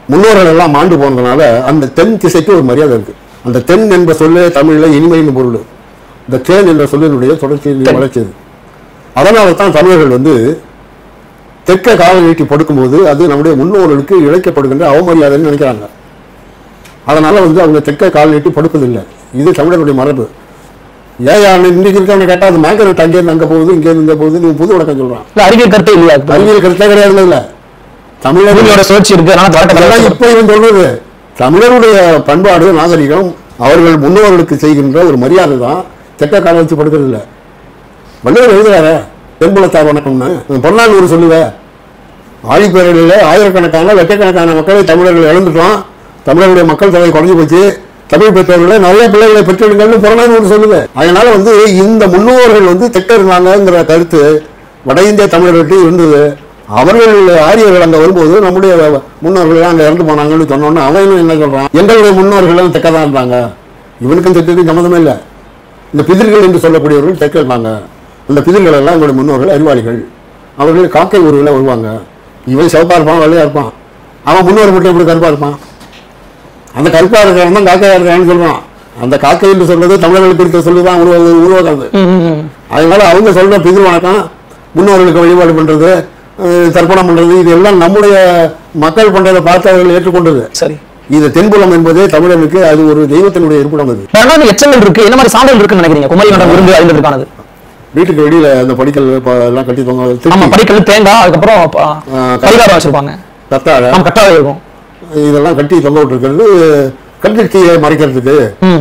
முன்னோர்கள் எல்லாம் மாண்டு போனதுனால அந்த தென் திசைக்கு ஒரு மரியாதை இருக்கு. அந்த தென் என்ற சொல்லே தமிழில் இனிமையின் பொருள். இந்த தேன் என்ற சொல்லினுடைய தொடர்ச்சியை வளர்ச்சியது. அதனால தான் தமிழர்கள் வந்து தெற்க கால நீட்டி படுக்கும்போது அது நம்முடைய முன்னோர்களுக்கு இழைக்கப்படுகின்ற அவமரியாதைன்னு நினைக்கிறாங்க. அதனால வந்து அவங்க தெற்க கால் நீட்டி படுப்பதில்லை. இது தமிழர்களுடைய மரபு. ஏன் இன்னைக்கு இருக்கவனை கேட்டா அது மேங்கரட் அங்கேருந்து அங்கே போகுது, இங்கேருந்து இங்கே போகுது, நீ புது வழக்கம் சொல்றான். அறிவியல் கருத்தே இல்லையா? அறிவியல் கருத்தே கிடையாது. இல்ல தமிழர்களோட சுழற்சி இருக்கு. இப்ப இவன் சொல்றது தமிழருடைய பண்பாடு நாகரிகம் அவர்கள் முன்னோர்களுக்கு செய்கின்ற ஒரு மரியாதை தான் தெற்க கால வச்சு படுக்கிறது இல்லை. வள்ளுவர் எழுதுறாரு தென்புலத்தார் வணக்கம்னு. பொன்னானூர் சொல்லுவேன் ஆழிப்பேரலையில் ஆயிரக்கணக்கான லட்சக்கணக்கான மக்களை தமிழர்கள் இழந்துட்டோம், தமிழர்களுடைய மக்கள் தொகை குறைஞ்சு போச்சு, தமிழ் பெற்றோர்களை நல்ல பிள்ளைகளை பெற்றெடுங்கள்னு புறநானூறு சொல்லுவேன். அதனால வந்து இந்த முன்னோர்கள் வந்து தெற்க இருந்தாங்கிற கருத்து வட இந்திய தமிழர்களுக்கு இருந்தது. அவர்கள் ஆரியர்கள் அங்கே வரும்போது நம்முடைய முன்னோர்கள் அங்கே இறந்து போனாங்கன்னு சொன்னோன்னா அவனும் என்ன சொல்றான், எங்களுடைய முன்னோர்கள் தெற்க தான் இருந்தாங்க, இவனுக்கும் தெற்குக்கும் சம்மந்தமே இல்லை. இந்த பிதிர்கள் என்று சொல்லக்கூடியவர்கள் தெற்க இருந்தாங்க. இந்த பிதிர்கள் எல்லாம் எங்களுடைய முன்னோர்கள் அறிவாளிகள், அவர்கள் காக்கை உருவில் வருவாங்க. இவன் சிவப்பா இருப்பான், வெள்ளையா இருப்பான், அவன் முன்னோர் மட்டும் எப்படி கருப்பா இருப்பான். அந்த கருப்பா இருக்கிறவன் தான் காக்கையா இருக்கான்னு சொல்றான். அந்த காக்கை என்று சொல்றது தமிழர்களுக்கு குறித்த சொல்லுதான் உருவ உருவாக்குறது. அதனால அவங்க சொல்ற பிதிர் வணக்கம், முன்னோர்களுக்கு வழிபாடு பண்றது, தர்ப்பணம் பண்றது, இது எல்லாம் நம்முடைய மக்கள் பண்றதை பார்த்து அவர்கள் ஏற்றுக்கொண்டது. சரி, இது தென்புலம் என்பது தமிழனுக்கு அது ஒரு தெய்வத்தினுடைய இருப்பிடம். அது எச்சங்கள் இருக்கு. என்ன மாதிரி சாதல் இருக்குன்னு நினைக்கிறீங்க? குமரிக்கண்டம் விருந்து அறிந்ததுக்கானது வீட்டுக்கு வெளியில அந்த படிக்கல் எல்லாம் கட்டி தொங்க, படிக்கல் தேங்காய், அதுக்கப்புறம் பரிகாரம் வச்சிருப்பாங்க, கத்தாழை கட்டாழை இருக்கும், இதெல்லாம் கட்டி தொங்க விட்டுருக்கிறது கண்திஷ்டியை மறைக்கிறதுக்கு.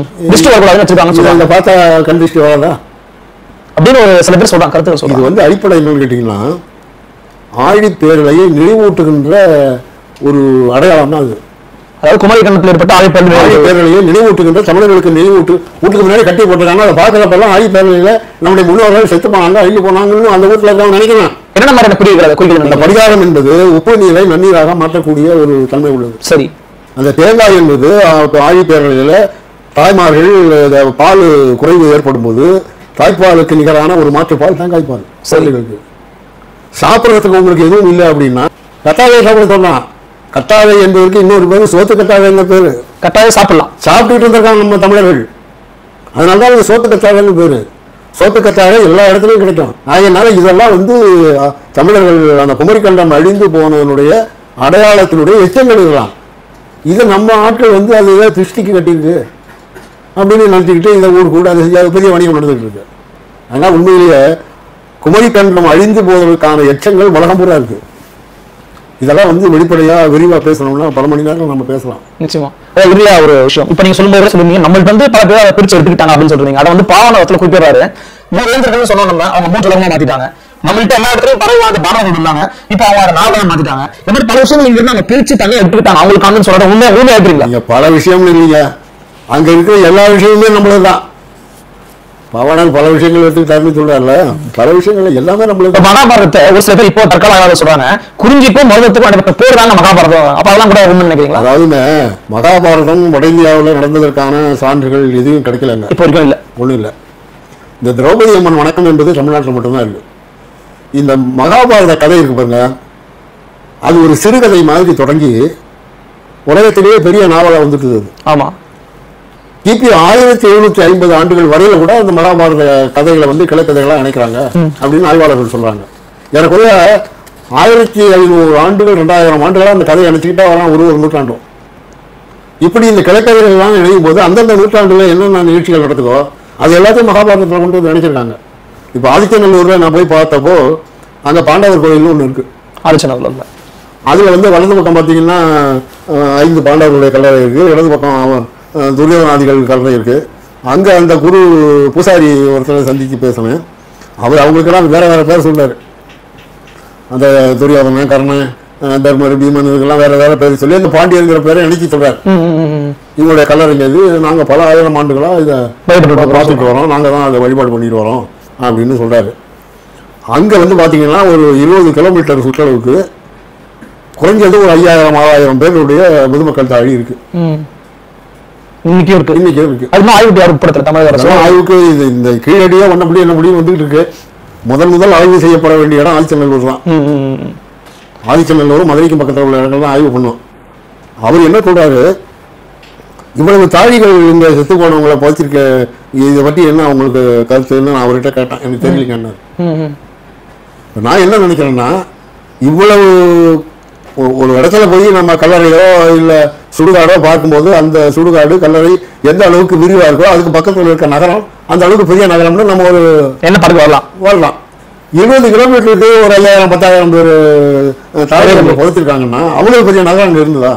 இந்த பார்த்தா கண்திஷ்டி வராதா அப்படின்னு ஒரு சில பேர் சொல்றாங்க, கருத்து சொல்றாங்க. இது வந்து அடிப்படை என்னன்னு கேட்டீங்கன்னா ஆழிப்பேரலையை நினைவூட்டுகின்ற ஒரு அடையாளம் தான் அது. அதாவது குமரிக்கண்டத்தில் ஏற்பட்ட ஆழிப்பேரலையை நினைவூட்டுகின்ற தமிழர்களுக்கு நினைவூட்டு வீட்டுக்கு முன்னாடி கட்டி போட்டிருக்காங்க. அதை பார்க்கறப்பெல்லாம் ஆழிப்பேரலையில நம்முடைய முன்னோர்கள் செத்து போனாங்க, அழிஞ்சு போனாங்கன்னு அந்த வீட்டில் இருக்கவங்க நினைக்கிறேன். என்ன மாதிரி குறிக்கிறது? அந்த பரிகாரம் என்பது உப்பு நீரை நன்னீராக மாற்றக்கூடிய ஒரு தன்மை உள்ளது. சரி, அந்த தேங்காய் என்பது ஆழிப்பேரலையில தாய்மார்கள் பால் குறைவு ஏற்படும் போது தாய்ப்பாலுக்கு நிகரான ஒரு மாற்றுப்பால் தேங்காய் பால் குழந்தைகளுக்கு. சாப்பிட்றதுக்கு உங்களுக்கு எதுவும் இல்லை அப்படின்னா கத்தாழை சாப்பிட சொல்லலாம். கத்தாழை என்பதற்கு இன்னொரு பேரு சோத்து கத்தாழைங்கிற பேரு. கத்தாழை சாப்பிடலாம், சாப்பிட்டுட்டு இருந்திருக்காங்க நம்ம தமிழர்கள். அதனாலதான் அது சோத்து கத்தாழைன்னு பேரு. சோத்து கத்தாழை எல்லா இடத்துலையும் கிடைக்கும். அதனால இதெல்லாம் வந்து தமிழர்கள் அந்த குமரிக்கண்டம் அழிந்து போனதனுடைய அடையாளத்தினுடைய எச்சங்கள் இதெல்லாம். இதை நம்ம ஆட்கள் வந்து அது ஏதாவது திருஷ்டிக்கு கட்டியிருக்கு அப்படின்னு நினச்சிக்கிட்டு இந்த ஊர் கூட அது பெரிய வணிகம் நடந்துகிட்டு இருக்கு. அதனால் உண்மையிலேயே குமரிக்கண்டம் அழிந்து போவதற்கான எச்சங்கள் உலகம் பூரா இருக்கு. இதெல்லாம் வந்து வெளிப்படையாக விரிவாக பேசணும்னா பல மணி நேரம் நம்ம பேசலாம். நிச்சயமா இறுதியா ஒரு விஷயம், இப்போ நீங்க சொல்லும்போது சொல்லுவீங்க நம்மளுக்கு வந்து பல பேர் அதை பிரிச்சு எடுத்துக்கிட்டாங்க அப்படின்னு சொல்றீங்க. அதை வந்து பாவனத்துல குறிப்பிடுறாரு. மூன்று சொன்னோம், நம்ம அவங்க மூன்று உலகமா மாத்திட்டாங்க. நம்மள்ட்ட எல்லா இடத்துலயும் பரவாயில்ல பாடல்கள் இருந்தாங்க, இப்ப அவங்க நாடகம் மாத்திட்டாங்க. இந்த மாதிரி பல விஷயங்கள் இங்க இருந்து அவங்க பிரிச்சு தனியாக எடுத்துக்கிட்டாங்க. அவங்களுக்கு சொல்ற உண்மை உண்மை எடுத்துருங்க. பல விஷயம் இல்லைங்க, அங்க இருக்கிற எல்லா விஷயமுமே நம்மளதுதான். பவனல் பல விஷயங்கள் எடுத்துக்கிட்டாருன்னு சொல்றாருல, பல விஷயங்கள் எல்லாமே நம்மளுக்கு. மகாபாரதத்தை ஒரு சில பேர் இப்போ தற்கால சொல்றாங்க, குறிஞ்சிக்கும் மருதத்துக்கும் பேர் தாங்க மகாபாரதம். அப்ப அதெல்லாம் கூட ஒண்ணு நினைக்கிறீங்களா? அதாவது மகாபாரதம் வட இந்தியாவில் நடந்ததற்கான சான்றுகள் எதுவும் கிடைக்கலங்க, இப்போ வரைக்கும் இல்லை, ஒன்றும் இல்லை. இந்த திரௌபதி அம்மன் வணக்கம் என்பது தமிழ்நாட்டில் மட்டும்தான் இருக்கு. இந்த மகாபாரத கதை இருக்கு பாருங்க, அது ஒரு சிறுகதை மாதிரி தொடங்கி உலகத்திலேயே பெரிய நாவலாக வந்துட்டு. ஆமா, கிபி ஆயிரத்தி எழுநூத்தி ஐம்பது ஆண்டுகள் வரையில கூட அந்த மகாபாரத கதைகளை வந்து கிளைக்கதைகளா நினைக்கிறாங்க அப்படின்னு ஆய்வாளர்கள் சொல்றாங்க. எனக்குள்ள ஆயிரத்தி ஐநூறு ஆண்டுகள் ரெண்டாயிரம் ஆண்டுகளா அந்த கதையை நினைச்சுக்கிட்டா வரலாம் ஒரு ஒரு நூற்றாண்டும். இப்படி இந்த கிளைக்கதைகள் எல்லாம் நினைக்கும் போது அந்தந்த நூற்றாண்டுல என்னென்ன நிகழ்ச்சிகள் நடக்குதோ அது எல்லாத்தையும் மகாபாரதத்தில் கொண்டு வந்து நினைச்சிருக்காங்க. இப்போ ஆதிச்சநல்லூர்ல நான் போய் பார்த்தப்போ அங்க பாண்டவர் கோயில்னு ஒன்று இருக்கு. ஆதிச்சநல்லூர்ல அதுல வந்து வலது பக்கம் பார்த்தீங்கன்னா ஐந்து பாண்டவர்களுடைய கல்லறை இருக்கு, இடது பக்கம் துரியோதனாதிகள் கல்லறை இருக்கு. அங்க அந்த குரு பூசாரி ஒருத்தரை சந்திச்சு பேசினேன். அவர் அவங்களுக்கெல்லாம் வேற வேற பேர் சொல்றாரு. அந்த துரியோதனன், கர்ணன், தர்மர், பீமன் இதுக்கெல்லாம் வேற வேற பேர் சொல்லி அந்த பாண்டியங்கிற பேரை நினைச்சு சொல்றாரு. இவங்களுடைய கல்லறை மீது நாங்க பல ஆயிரம் ஆண்டுகளா இதை பார்த்துட்டு வரோம், நாங்க தான் அதை வழிபாடு பண்ணிட்டு வரோம் அப்படின்னு சொல்றாரு. அங்க வந்து பாத்தீங்கன்னா ஒரு இருபது கிலோமீட்டர் சுற்றளவுக்கு குறைஞ்சது ஒரு ஐயாயிரம் ஆறாயிரம் பேருடைய பொதுமக்கள் தாழி இருக்கு. இன்னைக்கு இருக்கு இன்னைக்கு இருக்கு அதுதான் ஆய்வுக்கு யாரும் உட்படுத்தல. தமிழக அரசு ஆய்வுக்கு இது இந்த கீழடியா ஒன்ன முடியும் என்ன முடியும் வந்துகிட்டு இருக்கு. முதல் முதல் ஆய்வு செய்யப்பட வேண்டிய இடம் ஆதிச்சநல்லூர் தான். ஆதிச்சநல்லூர் மதுரைக்கு பக்கத்தில் உள்ள இடங்கள் தான் ஆய்வு பண்ணும். அவர் என்ன சொல்றாரு, இவ்வளவு தாழிகள் இந்த செத்து போனவங்களை பழிச்சிருக்க, இதை பற்றி என்ன அவங்களுக்கு கருத்துன்னு நான் அவர்கிட்ட கேட்டேன். எனக்கு தெரியலங்க. நான் என்ன நினைக்கிறேன்னா, இவ்வளவு ஒரு இடத்துல போய் நம்ம கல்லறையோ இல்லை சுடுகாடோ பார்க்கும்போது அந்த சுடுகாடு கல்லறை எந்த அளவுக்கு விரிவாக இருக்கோ அதுக்கு பக்கத்தில் இருக்க நகரம் அந்த அளவுக்கு பெரிய நகரம்னு நம்ம ஒரு என்ன படகு வரலாம் வரலாம். இருபது கிலோமீட்டருக்கு ஒரு ஐயாயிரம் பத்தாயிரம் பேர் தாழ்வு கொடுத்துருக்காங்கன்னா அவ்வளவு பெரிய நகரம் அங்கே இருந்ததா?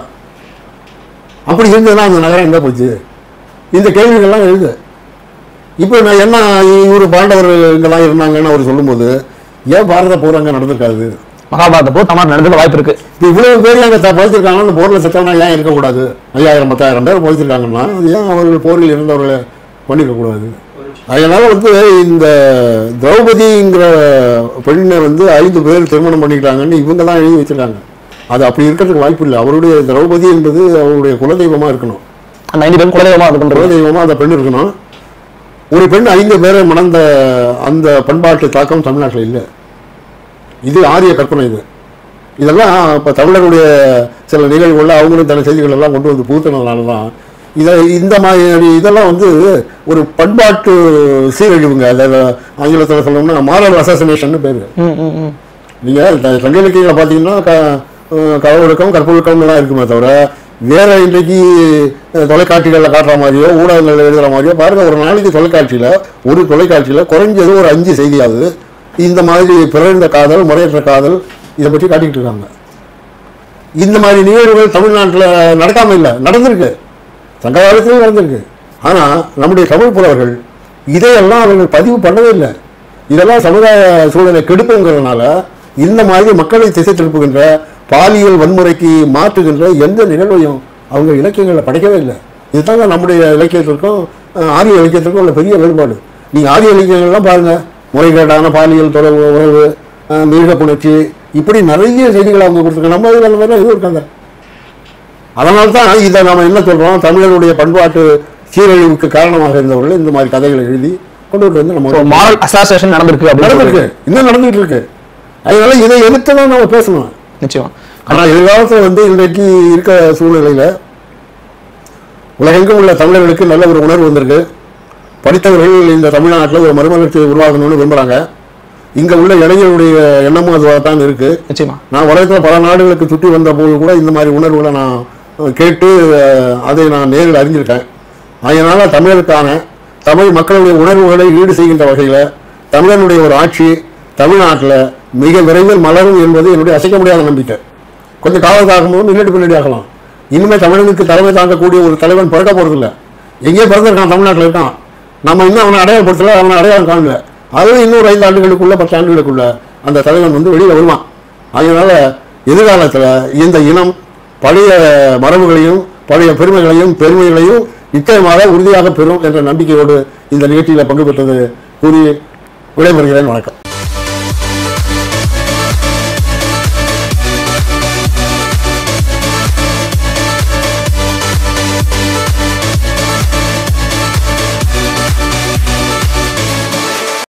அப்படி இருந்ததுன்னா அந்த நகரம் எங்கே போச்சு? இந்த கேள்விகள்லாம் எழுது. இப்போ நான் என்ன இவர் பாண்டவர் இங்கெல்லாம் இருந்தாங்கன்னு அவர் சொல்லும்போது ஏன் பாரத போர் அங்கே நடந்திருக்காது? மகாபாரத போர் தமிழ் நடந்துக்க வாய்ப்பு இருக்கு. இப்போ இவ்வளவு பேர் அங்கே பழிச்சிருக்காங்கன்னா அந்த போரில் செத்தவனா ஏன் இருக்கக்கூடாது? ஐயாயிரம் பத்தாயிரம் பேர் பழிச்சிருக்காங்கன்னா ஏன் அவர்கள் போரில் இருந்தவர்களை பண்ணிருக்கக்கூடாது? அதனால வந்து இந்த திரௌபதிங்கிற பெண்ணை வந்து ஐந்து பேர் திருமணம் பண்ணிக்கிட்டாங்கன்னு இவங்க தான் எழுதி வச்சிருக்காங்க. அது அப்படி இருக்கிறதுக்கு வாய்ப்பு இல்லை. அவருடைய திரௌபதி என்பது அவருடைய குலதெய்வமாக இருக்கணும். அந்த ஐந்து பேர் குலதெய்வமாக அது குலதெய்வமாக அந்த பெண் இருக்கணும். ஒரு பெண் ஐந்து பேரை மணந்த அந்த பண்பாட்டு தாக்கம் தமிழ்நாட்டில் இல்லை. இது ஆரிய கற்பனை. இது இதெல்லாம் இப்போ தமிழருடைய சில நிகழ்வுகளில் அவங்களும் தன செய்திகள் எல்லாம் கொண்டு வந்து பூத்தினதுனால தான் இதை இந்த மாதிரி இதெல்லாம் வந்து ஒரு பண்பாட்டு சீரழிவுங்க. அதில் ஆங்கிலத்தில் சொல்லணும்னா மாரல் அசாசினேஷன் பேர். நீங்கள் சங்க இலக்கியங்களை பார்த்தீங்கன்னா க கவொழுக்கம் கற்பொழுக்கம்லாம் இருக்குமே தவிர வேற இன்றைக்கு தொலைக்காட்சிகளில் காட்டுற மாதிரியோ ஊடகங்களில் எழுதுகிற மாதிரியோ பாருங்க, ஒரு நாளைக்கு தொலைக்காட்சியில் ஒரு தொலைக்காட்சியில் குறைஞ்சது ஒரு அஞ்சு செய்தியாவது இந்த மாதிரி பிறந்த காதல் முறையற்ற காதல் இதை பற்றி காட்டிக்கிட்டு இருக்காங்க. இந்த மாதிரி நிகழ்வுகள் தமிழ்நாட்டில் நடக்காமல் இல்லை, நடந்திருக்கு, சங்க காலத்திலும் நடந்திருக்கு. ஆனால் நம்முடைய தமிழ் புலவர்கள் இதையெல்லாம் அவர்கள் பதிவு பண்ணவே இல்லை. இதெல்லாம் சமுதாய சூழலை கெடுப்புங்கிறதுனால இந்த மாதிரி மக்களை திசை திருப்புகின்ற பாலியல் வன்முறைக்கு மாற்றுகின்ற எந்த நிகழ்வையும் அவங்க இலக்கியங்களில் படைக்கவே இல்லை. இதுதாங்க நம்முடைய இலக்கியத்திற்கும் ஆரிய இலக்கியத்திற்கும் உள்ள பெரிய வேறுபாடு. நீங்கள் ஆரிய இலக்கியங்கள்லாம் பாருங்கள், முறைகேடான பாலியல் தொடர்பு உறவு, மிருக புணர்ச்சி, இப்படி நிறைய செய்திகளை அவங்க கொடுத்துருக்காங்க. நம்ம இதில் வேறு எதுவும் இருக்காங்க. அதனால தான் இதை நம்ம என்ன சொல்கிறோம், தமிழருடைய பண்பாட்டு சீரழிவுக்கு காரணமாக இருந்தவர்கள் இந்த மாதிரி கதைகளை எழுதி கொண்டு வந்து நம்ம மாரல் அசாசினேஷன் நடந்திருக்கு நடந்திருக்கு இன்னும் நடந்துகிட்டு இருக்கு. அதனால இதை எதிர்த்து தான் நம்ம பேசணும் நிச்சயம். ஆனால் எதிர்காலத்தில் வந்து இன்றைக்கு இருக்க சூழ்நிலையில் உலகெங்கும் உள்ள தமிழர்களுக்கு நல்ல ஒரு உணர்வு வந்திருக்கு. படித்தவர்கள் இந்த தமிழ்நாட்டில் ஒரு மறுமலர்ச்சியை உருவாக்கணும்னு விரும்புகிறாங்க. இங்கே உள்ள இளைஞருடைய எண்ணமும் அதுவாக தான் இருக்குது. நிச்சயமா நான் உலகத்தில் பல நாடுகளுக்கு சுற்றி வந்த போது கூட இந்த மாதிரி உணர்வுகளை நான் கேட்டு அதை நான் நேரில் அறிஞ்சிருக்கேன். அதனால் தமிழருக்கான தமிழ் மக்களுடைய உணர்வுகளை ஈடு செய்கின்ற வகையில் தமிழனுடைய ஒரு ஆட்சி தமிழ்நாட்டில் மிக விரைவில் மலரும் என்பது என்னுடைய அசைக்க முடியாத நம்பிக்கை. கொஞ்சம் காலத்தாகும்போது முன்னாடி பின்னாடி ஆகலாம். இனிமேல் தமிழனுக்கு தலைமை தாங்கக்கூடிய ஒரு தலைவன் பிறக்க போகிறதில்ல. எங்கேயோ பிறந்திருக்கான், தமிழ்நாட்டில் இருக்கான். நம்ம இன்னும் அவனை அடையாளப்படுத்தல, அவனை அடையாளம் காணல. அதுவும் இன்னொரு ஐந்து ஆண்டுகளுக்குள்ள பத்து ஆண்டுகளுக்குள்ள அந்த தலைவன் வந்து வெளியில் வருவான். அதனால் எதிர்காலத்தில் இந்த இனம் பழைய மரபுகளையும் பழைய பெருமைகளையும் பெருமைகளையும் நிச்சயமாக உறுதியாக பெறும் என்ற நம்பிக்கையோடு இந்த நிகழ்ச்சியில் பங்கு பெற்றது கூறி விடைபெறுகிறேன். வணக்கம்.